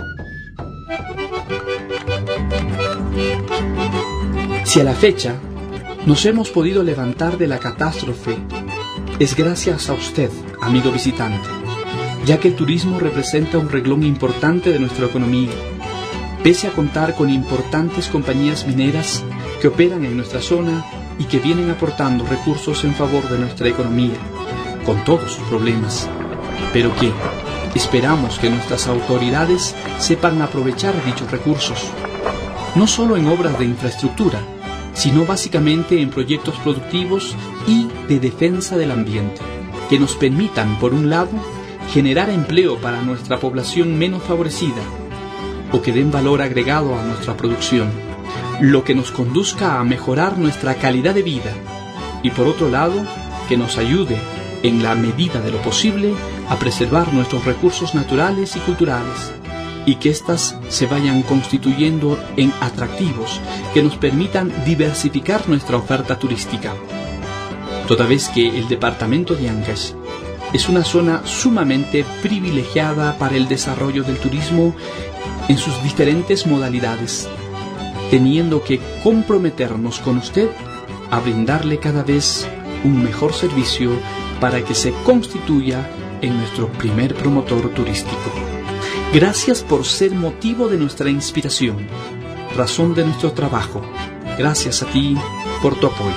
Si a la fecha nos hemos podido levantar de la catástrofe, es gracias a usted, amigo visitante, ya que el turismo representa un renglón importante de nuestra economía, pese a contar con importantes compañías mineras que operan en nuestra zona y que vienen aportando recursos en favor de nuestra economía, con todos sus problemas, pero que esperamos que nuestras autoridades sepan aprovechar dichos recursos, no solo en obras de infraestructura, sino básicamente en proyectos productivos y de defensa del ambiente, que nos permitan, por un lado, generar empleo para nuestra población menos favorecida, o que den valor agregado a nuestra producción, lo que nos conduzca a mejorar nuestra calidad de vida, y por otro lado, que nos ayude, en la medida de lo posible, a preservar nuestros recursos naturales y culturales, y que éstas se vayan constituyendo en atractivos que nos permitan diversificar nuestra oferta turística. Toda vez que el departamento de Ancash es una zona sumamente privilegiada para el desarrollo del turismo en sus diferentes modalidades, teniendo que comprometernos con usted a brindarle cada vez un mejor servicio para que se constituya en nuestro primer promotor turístico. Gracias por ser motivo de nuestra inspiración, razón de nuestro trabajo. Gracias a ti por tu apoyo.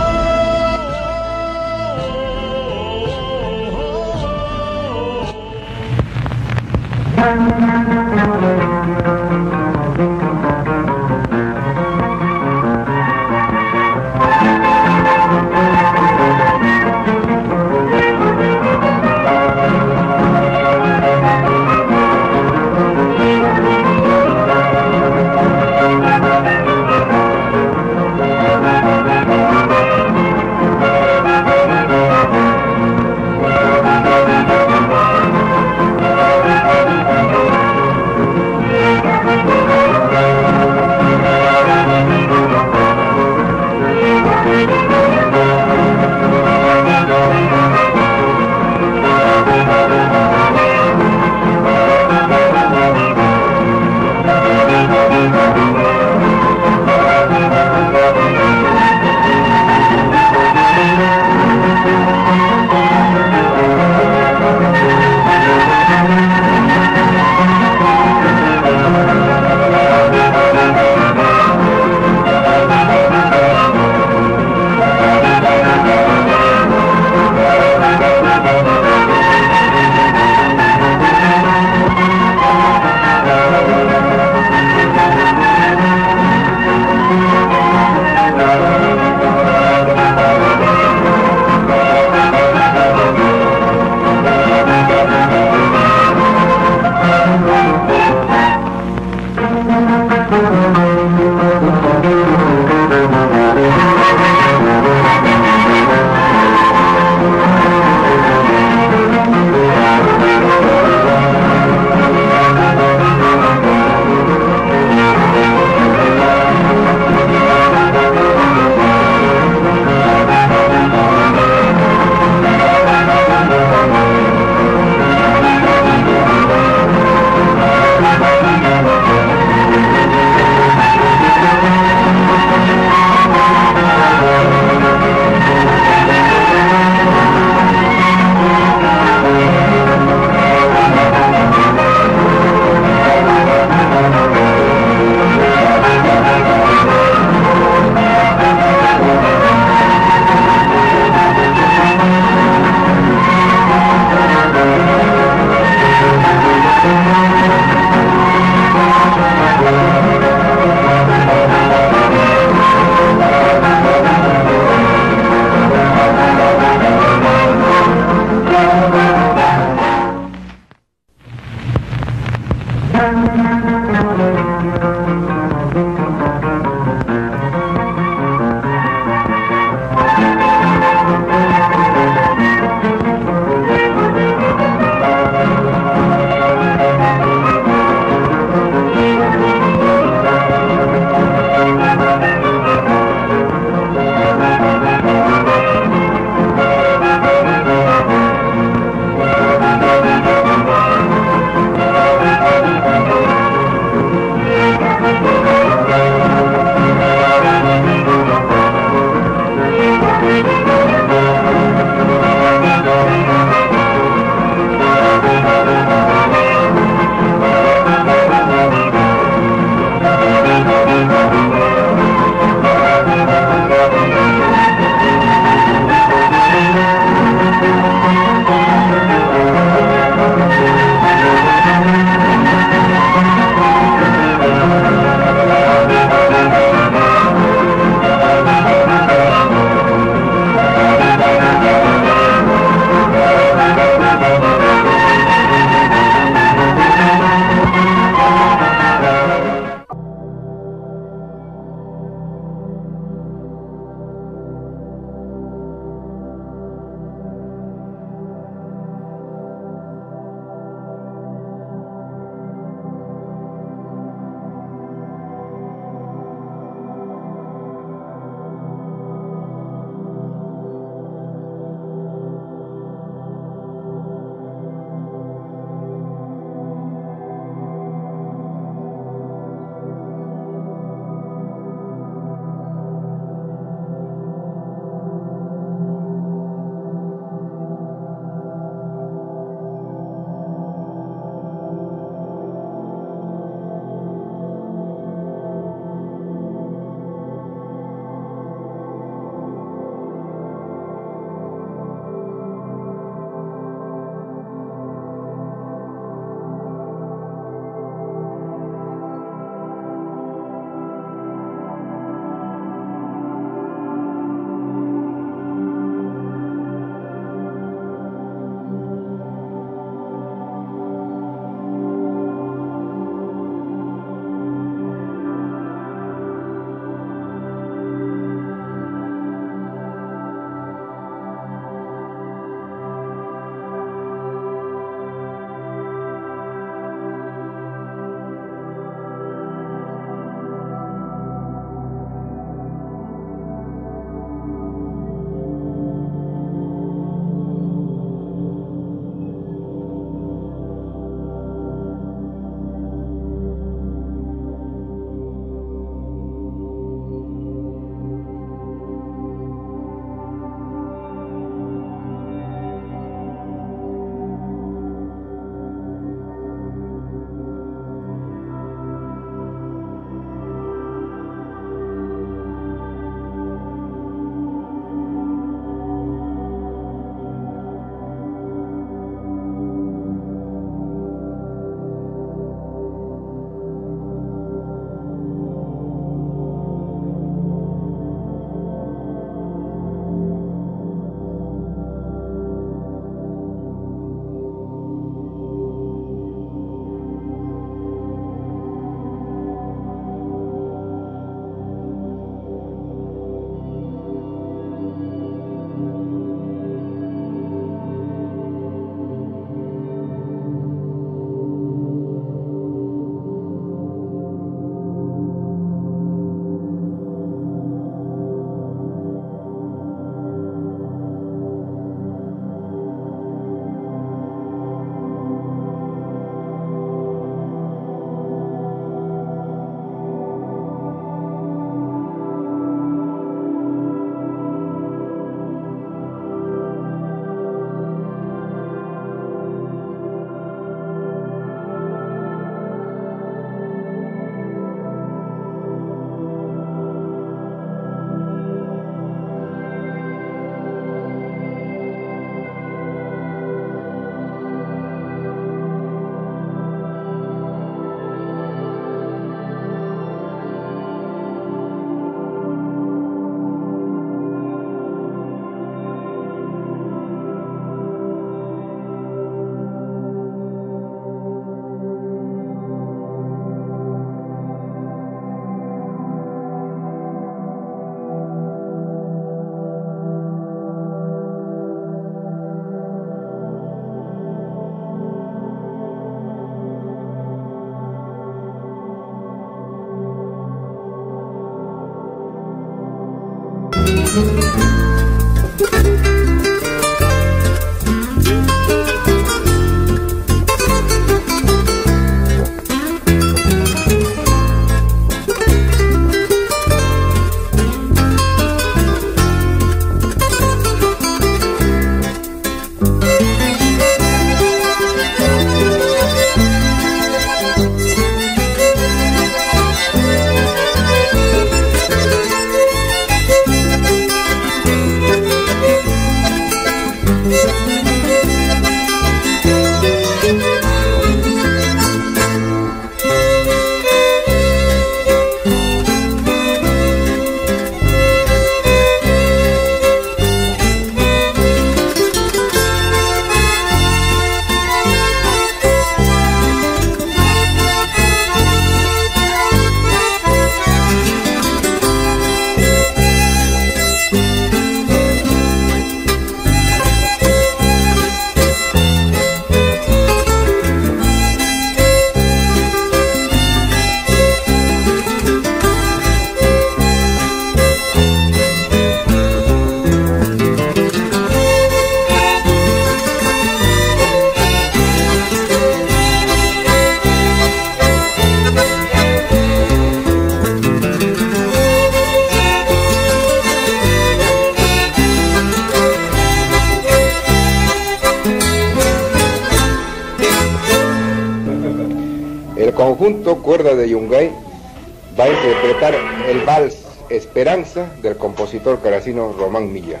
El conjunto Cuerda de Yungay va a interpretar el vals Esperanza del compositor caracino Román Milla.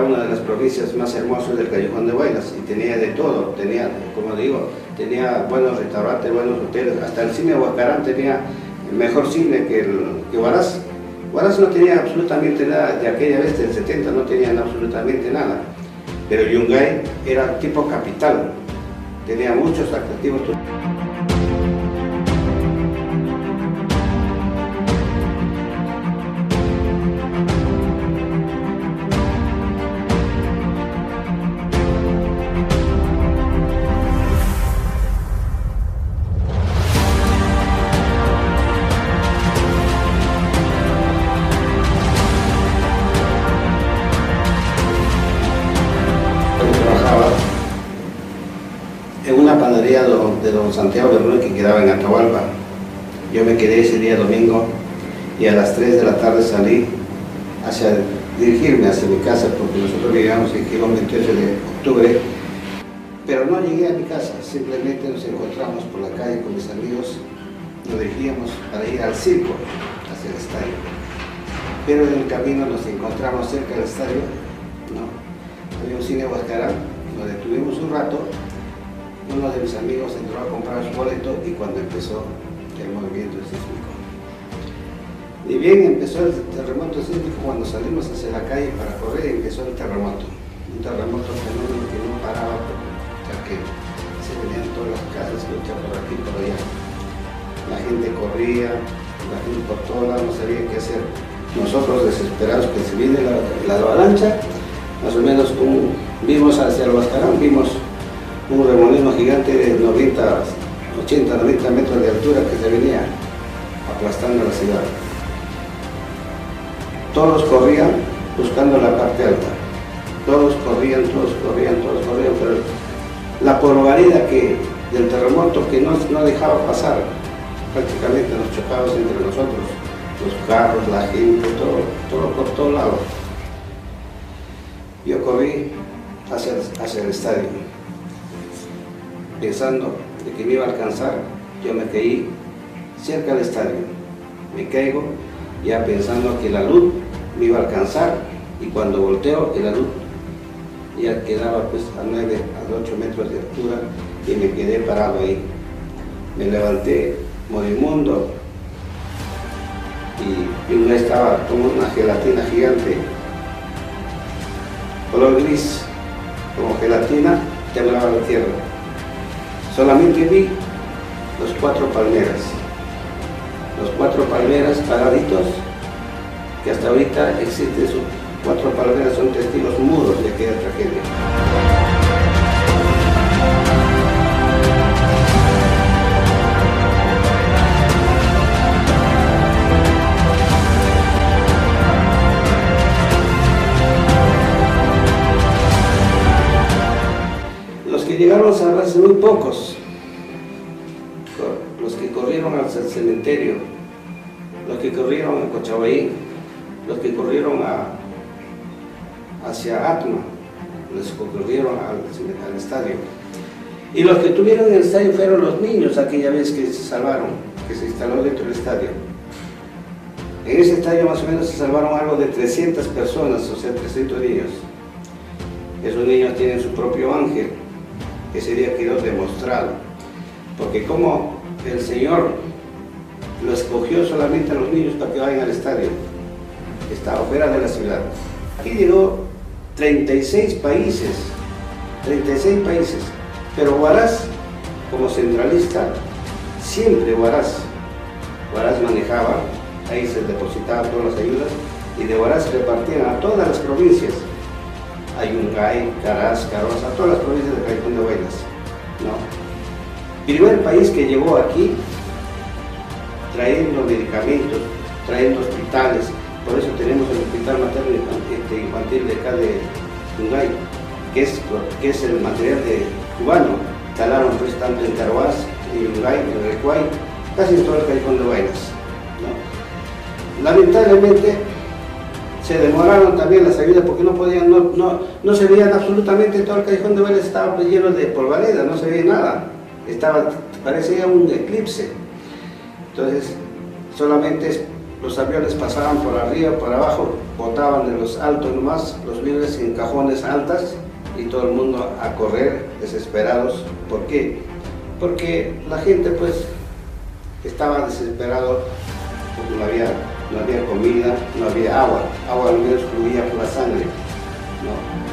una de las provincias más hermosas del Callejón de Huaylas y tenía de todo, tenía, como digo, tenía buenos restaurantes, buenos hoteles, hasta el cine Huascarán tenía el mejor cine que, el, que Huaraz. Huaraz no tenía absolutamente nada, de aquella vez del setenta no tenían absolutamente nada, pero Yungay era tipo capital, tenía muchos atractivos turísticos. En una panadería de don Santiago de Bruno que quedaba en Atahualpa. Yo me quedé ese día domingo y a las tres de la tarde salí hacia dirigirme hacia mi casa porque nosotros vivíamos en Quilón veintiocho de octubre, pero no llegué a mi casa, simplemente nos encontramos por la calle con mis amigos, nos dirigíamos para ir al circo, hacia el estadio. Pero en el camino nos encontramos cerca del estadio, no, había un cine Huascarán, nos detuvimos un rato. Uno de mis amigos entró a comprar su boleto y cuando empezó el movimiento sísmico. Y bien empezó el terremoto sísmico, cuando salimos hacia la calle para correr empezó el terremoto. Un terremoto fenómeno que no paraba, ya que se venían todas las casas, lucha por aquí y por allá. La gente corría, la gente por todos lados no sabía qué hacer. Nosotros desesperados que se viene la, la avalancha, más o menos un, vimos hacia el Huascarán, vimos un remolino gigante de noventa, ochenta, noventa metros de altura que se venía aplastando la ciudad. Todos corrían buscando la parte alta. Todos corrían, todos corrían, todos corrían, pero la polvareda que, del terremoto que no, no dejaba pasar, prácticamente nos chocábamos entre nosotros, los carros, la gente, todo, todo por todos lados. Yo corrí hacia, hacia el estadio. Pensando de que me iba a alcanzar, yo me caí cerca del estadio. Me caigo ya pensando que la luz me iba a alcanzar y cuando volteo la luz ya quedaba pues a nueve, a ocho metros de altura y me quedé parado ahí. Me levanté moribundo y yo estaba como una gelatina gigante, color gris, como gelatina, temblaba la tierra. Solamente vi los cuatro palmeras, los cuatro palmeras paraditos, que hasta ahorita existen, sus cuatro palmeras son testigos mudos de aquella tragedia. Los que llegaron a salvarse muy pocos, los que corrieron al cementerio, los que corrieron a Cochabamba, los que corrieron a, hacia Atma, los que corrieron al, al estadio. Y los que tuvieron el estadio fueron los niños aquella vez que se salvaron, que se instaló dentro del estadio. En ese estadio más o menos se salvaron algo de trescientas personas, o sea, trescientos niños. Esos niños tienen su propio ángel, que ese día quedó demostrado, porque como el Señor lo escogió solamente a los niños para que vayan al estadio, estaba fuera de la ciudad. Aquí llegó treinta y seis países, treinta y seis países, pero Huaraz, como centralista, siempre Huaraz, Huaraz manejaba, ahí se depositaban todas las ayudas, y de Huaraz se repartían a todas las provincias, a Yungay, Caraz, Caroz, a todas las provincias del Callejón de Huaylas, ¿no? Primer país que llegó aquí trayendo medicamentos, trayendo hospitales, por eso tenemos el hospital materno y infantil de acá de Yungay, que es, que es el material de cubano. Talaron pues tanto en Caroaz, en Yungay, en Recuay, casi en todo el Callejón de Huaylas, ¿no? Lamentablemente se demoraron también las ayudas porque no podían, no, no, no se veían absolutamente, todo el Callejón de Huaylas estaba lleno de polvareda, no se veía nada, estaba, parecía un eclipse. Entonces solamente los aviones pasaban por arriba, por abajo, botaban de los altos nomás, los vidrios en cajones altas y todo el mundo a correr desesperados. ¿Por qué? Porque la gente pues estaba desesperado porque no había, no había comida, no había agua, agua al menos fluía por la sangre, ¿no?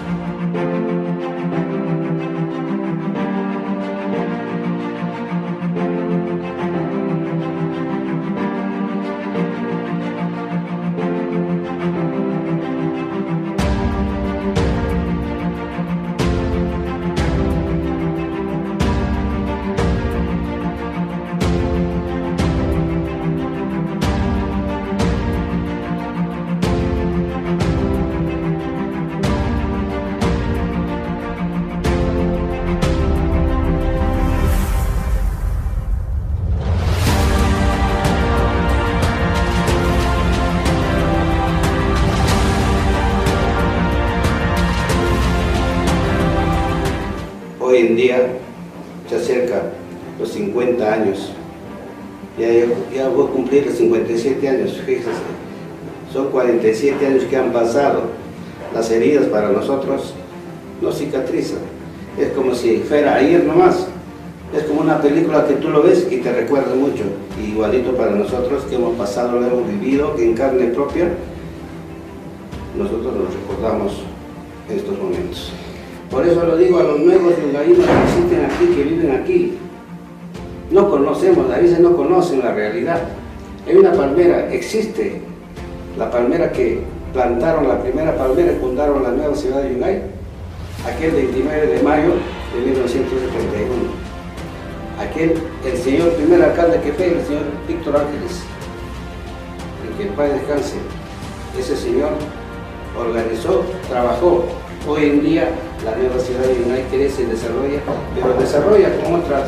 Hoy en día se acerca los cincuenta años, ya, ya voy a cumplir los cincuenta y siete años, fíjense, son cuarenta y siete años que han pasado, las heridas para nosotros no cicatrizan, es como si fuera ayer nomás, es como una película que tú lo ves y te recuerda mucho, igualito para nosotros que hemos pasado, lo hemos vivido, que en carne propia, nosotros nos recordamos en estos momentos. Por eso lo digo a los nuevos yungaínos que existen aquí, que viven aquí. No conocemos, a veces no conocen la realidad. Hay una palmera, existe la palmera que plantaron, la primera palmera y fundaron la nueva ciudad de Yungay, aquel veintinueve de mayo de mil novecientos setenta y uno. Aquel, el señor primer alcalde que fue, el señor Víctor Ángeles, en que el Padre descanse, ese señor organizó, trabajó. Hoy en día la nueva ciudad de Yungay crece y desarrolla, pero desarrolla con otras,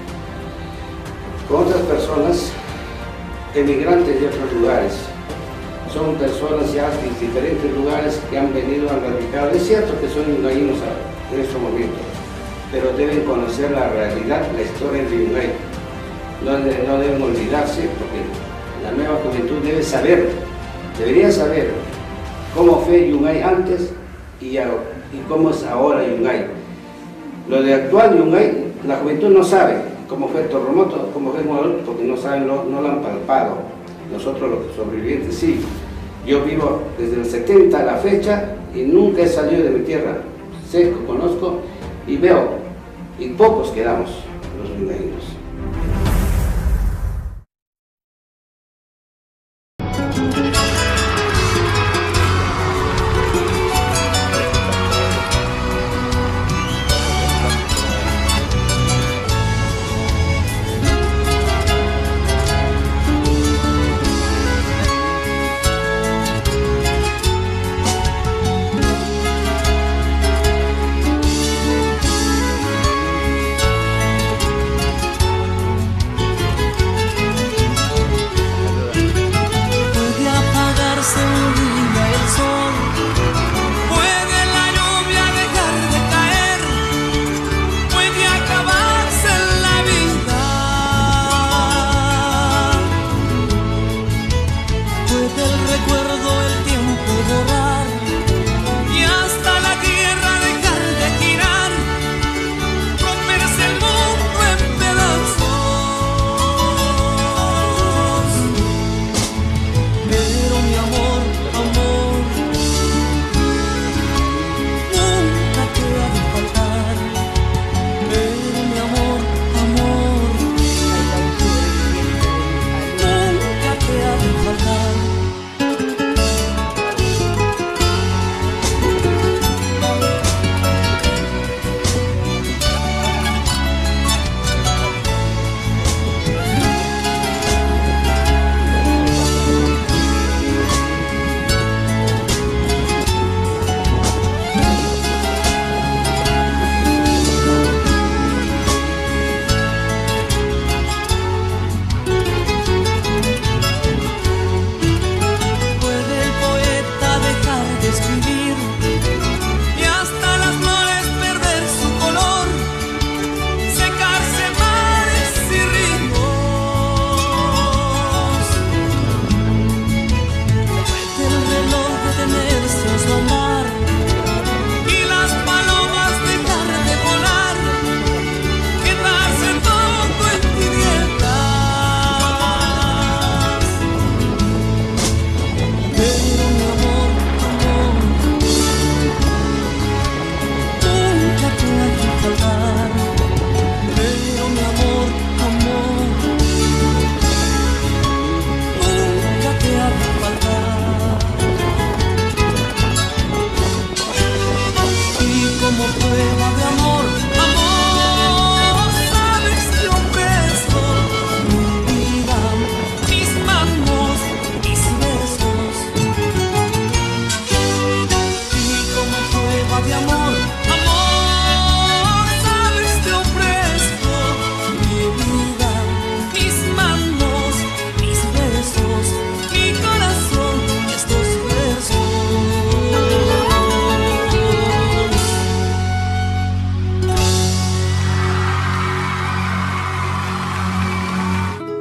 con otras personas emigrantes de otros lugares. Son personas ya de diferentes lugares que han venido a radicar. Es cierto que son yungaínos en estos momentos, pero deben conocer la realidad, la historia de Yungay. No, no deben olvidarse, porque la nueva juventud debe saber, debería saber cómo fue Yungay antes y, a, y cómo es ahora Yungay. Lo de actual Yungay, la juventud no sabe cómo fue el terremoto, cómo fue el Moalol, porque no saben, lo, no lo han palpado. Nosotros los sobrevivientes sí. Yo vivo desde el setenta a la fecha y nunca he salido de mi tierra. Sé, conozco y veo, y pocos quedamos los yungaínos.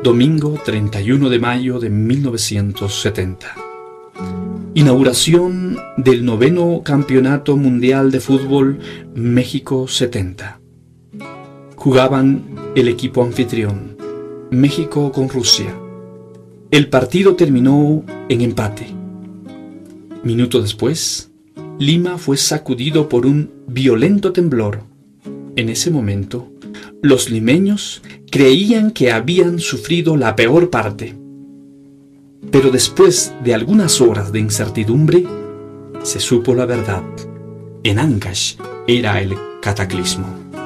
Domingo treinta y uno de mayo de mil novecientos setenta. Inauguración del noveno Campeonato Mundial de Fútbol México setenta. Jugaban el equipo anfitrión, México con Rusia. El partido terminó en empate. Minuto después, Lima fue sacudido por un violento temblor. En ese momento, los limeños creían que habían sufrido la peor parte. Pero después de algunas horas de incertidumbre, se supo la verdad. En Ancash era el cataclismo.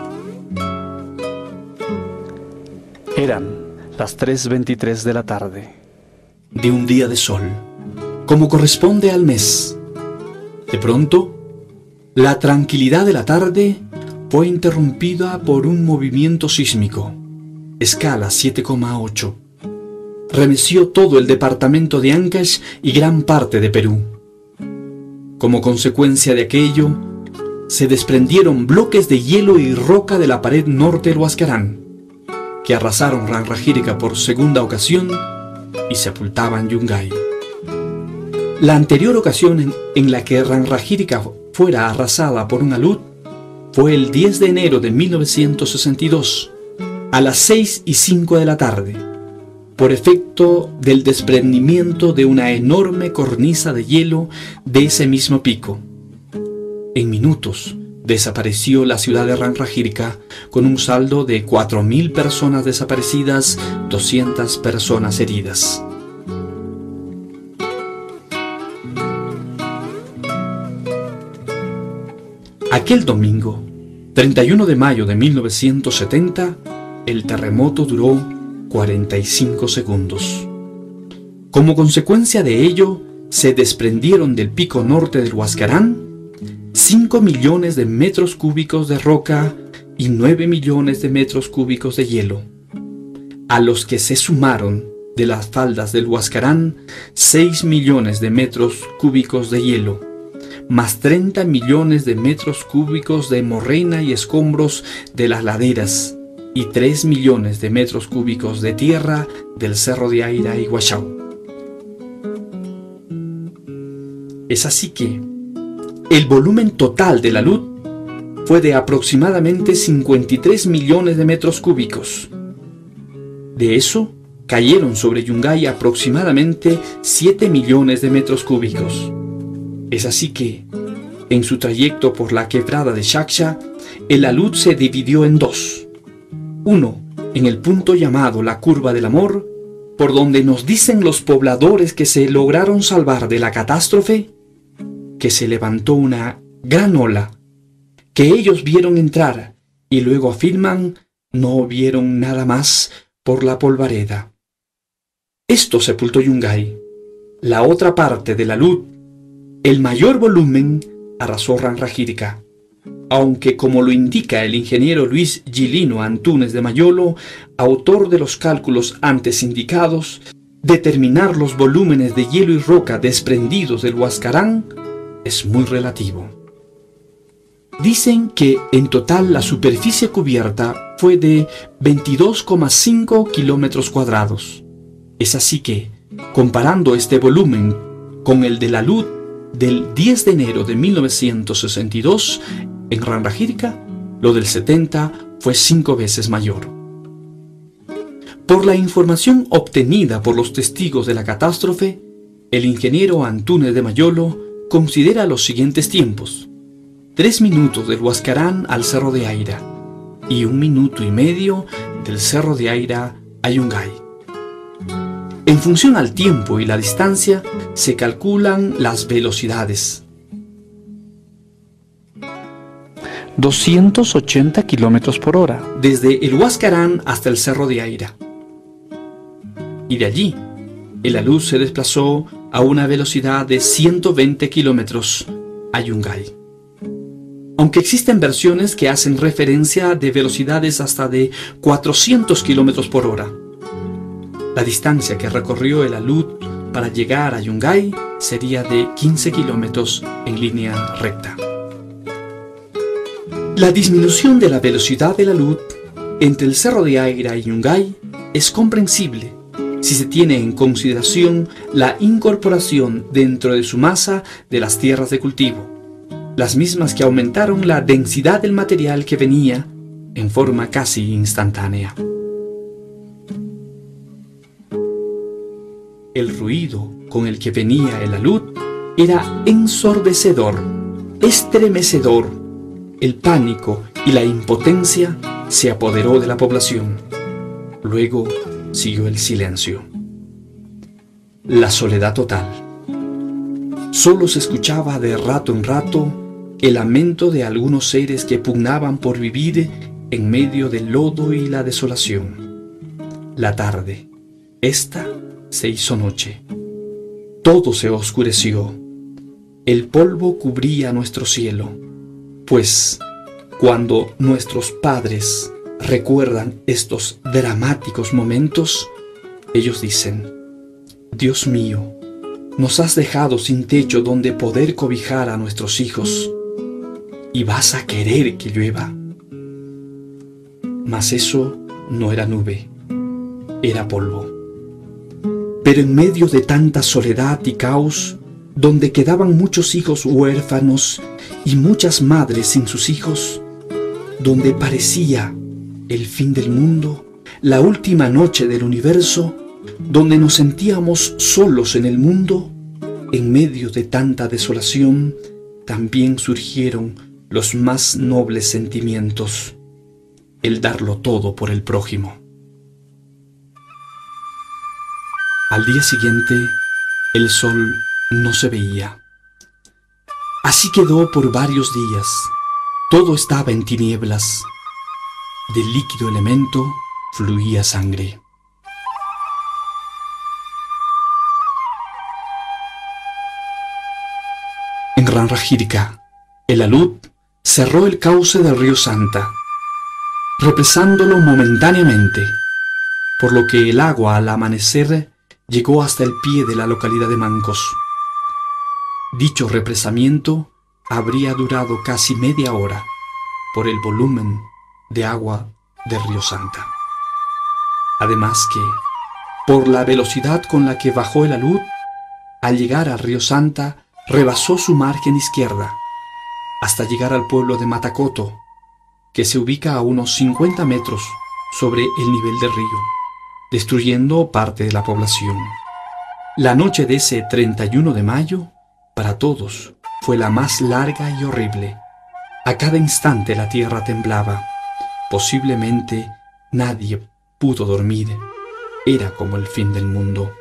Eran las tres veintitrés de la tarde, de un día de sol, como corresponde al mes. De pronto, la tranquilidad de la tarde fue interrumpida por un movimiento sísmico, escala siete coma ocho. Remeció todo el departamento de Ancash y gran parte de Perú. Como consecuencia de aquello, se desprendieron bloques de hielo y roca de la pared norte del Huascarán, que arrasaron Ranrajírica por segunda ocasión y sepultaban Yungay. La anterior ocasión en, en la que Ranrajírica fuera arrasada por un alud fue el diez de enero de mil novecientos sesenta y dos, a las seis y cinco de la tarde, por efecto del desprendimiento de una enorme cornisa de hielo de ese mismo pico. En minutos desapareció la ciudad de Ranrajírica con un saldo de cuatro mil personas desaparecidas, doscientas personas heridas. Aquel domingo, treinta y uno de mayo de mil novecientos setenta, el terremoto duró cuarenta y cinco segundos. Como consecuencia de ello, se desprendieron del pico norte del Huascarán cinco millones de metros cúbicos de roca y nueve millones de metros cúbicos de hielo, a los que se sumaron de las faldas del Huascarán seis millones de metros cúbicos de hielo, más treinta millones de metros cúbicos de morrena y escombros de las laderas, y tres millones de metros cúbicos de tierra del Cerro de Aira y Huachau. Es así que el volumen total del alud fue de aproximadamente cincuenta y tres millones de metros cúbicos. De eso, cayeron sobre Yungay aproximadamente siete millones de metros cúbicos. Es así que, en su trayecto por la quebrada de Xaxha, el alud se dividió en dos. Uno, en el punto llamado la Curva del Amor, por donde nos dicen los pobladores que se lograron salvar de la catástrofe, que se levantó una gran ola, que ellos vieron entrar y luego afirman no vieron nada más por la polvareda. Esto sepultó Yungay. La otra parte del alud, el mayor volumen, arrasó Ranrajírica, aunque como lo indica el ingeniero Luis Gilino Antúnez de Mayolo, autor de los cálculos antes indicados, determinar los volúmenes de hielo y roca desprendidos del Huascarán es muy relativo. Dicen que en total la superficie cubierta fue de veintidós coma cinco kilómetros cuadrados. Es así que, comparando este volumen con el del alud del diez de enero de mil novecientos sesenta y dos, en Ranrajírica, lo del setenta fue cinco veces mayor. Por la información obtenida por los testigos de la catástrofe, el ingeniero Antúnez de Mayolo considera los siguientes tiempos: tres minutos del Huascarán al Cerro de Aira y un minuto y medio del Cerro de Aira a Yungay. En función al tiempo y la distancia, se calculan las velocidades. doscientos ochenta kilómetros por hora, desde el Huascarán hasta el Cerro de Aira. Y de allí, el alud se desplazó a una velocidad de ciento veinte kilómetros a Yungay. Aunque existen versiones que hacen referencia de velocidades hasta de cuatrocientos kilómetros por hora. La distancia que recorrió el alud para llegar a Yungay sería de quince kilómetros en línea recta. La disminución de la velocidad del alud entre el Cerro de Aira y Yungay es comprensible si se tiene en consideración la incorporación dentro de su masa de las tierras de cultivo, las mismas que aumentaron la densidad del material que venía en forma casi instantánea. El ruido con el que venía el alud era ensordecedor, estremecedor. El pánico y la impotencia se apoderó de la población. Luego siguió el silencio. La soledad total. Solo se escuchaba de rato en rato el lamento de algunos seres que pugnaban por vivir en medio del lodo y la desolación. La tarde, esta se hizo noche. Todo se oscureció. El polvo cubría nuestro cielo, pues cuando nuestros padres recuerdan estos dramáticos momentos, ellos dicen: Dios mío, nos has dejado sin techo donde poder cobijar a nuestros hijos, y vas a querer que llueva. Mas eso no era nube, era polvo. Pero en medio de tanta soledad y caos, donde quedaban muchos hijos huérfanos y muchas madres sin sus hijos, donde parecía el fin del mundo, la última noche del universo, donde nos sentíamos solos en el mundo, en medio de tanta desolación, también surgieron los más nobles sentimientos, el darlo todo por el prójimo. Al día siguiente, el sol no se veía. Así quedó por varios días. Todo estaba en tinieblas. Del líquido elemento fluía sangre. En Ranrajirka, el alud cerró el cauce del río Santa, represándolo momentáneamente, por lo que el agua al amanecer llegó hasta el pie de la localidad de Mancos. Dicho represamiento habría durado casi media hora por el volumen de agua del río Santa. Además que, por la velocidad con la que bajó el alud, al llegar al río Santa, rebasó su margen izquierda, hasta llegar al pueblo de Matacoto, que se ubica a unos cincuenta metros sobre el nivel del río, destruyendo parte de la población. La noche de ese treinta y uno de mayo, para todos, fue la más larga y horrible. A cada instante la tierra temblaba. Posiblemente nadie pudo dormir. Era como el fin del mundo.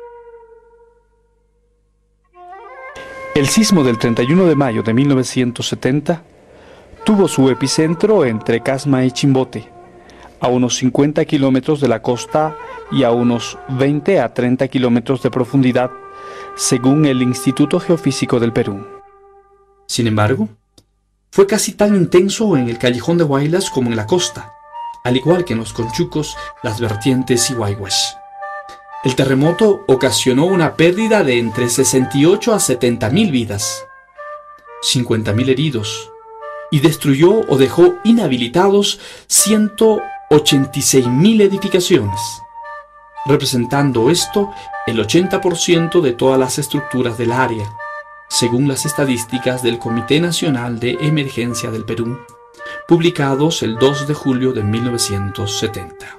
El sismo del treinta y uno de mayo de mil novecientos setenta tuvo su epicentro entre Casma y Chimbote, a unos cincuenta kilómetros de la costa y a unos veinte a treinta kilómetros de profundidad, según el Instituto Geofísico del Perú. Sin embargo, fue casi tan intenso en el callejón de Huaylas como en la costa, al igual que en los Conchucos, las vertientes y Huayhuash. El terremoto ocasionó una pérdida de entre sesenta y ocho a setenta mil vidas, cincuenta mil heridos, y destruyó o dejó inhabilitados ciento ochenta y seis mil edificaciones, representando esto el ochenta por ciento de todas las estructuras del área, según las estadísticas del Comité Nacional de Emergencia del Perú, publicados el dos de julio de mil novecientos setenta.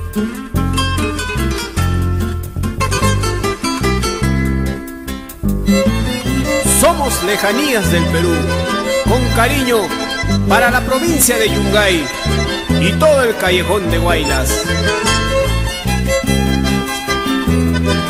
Somos lejanías del Perú, con cariño para la provincia de Yungay y todo el callejón de Huaylas.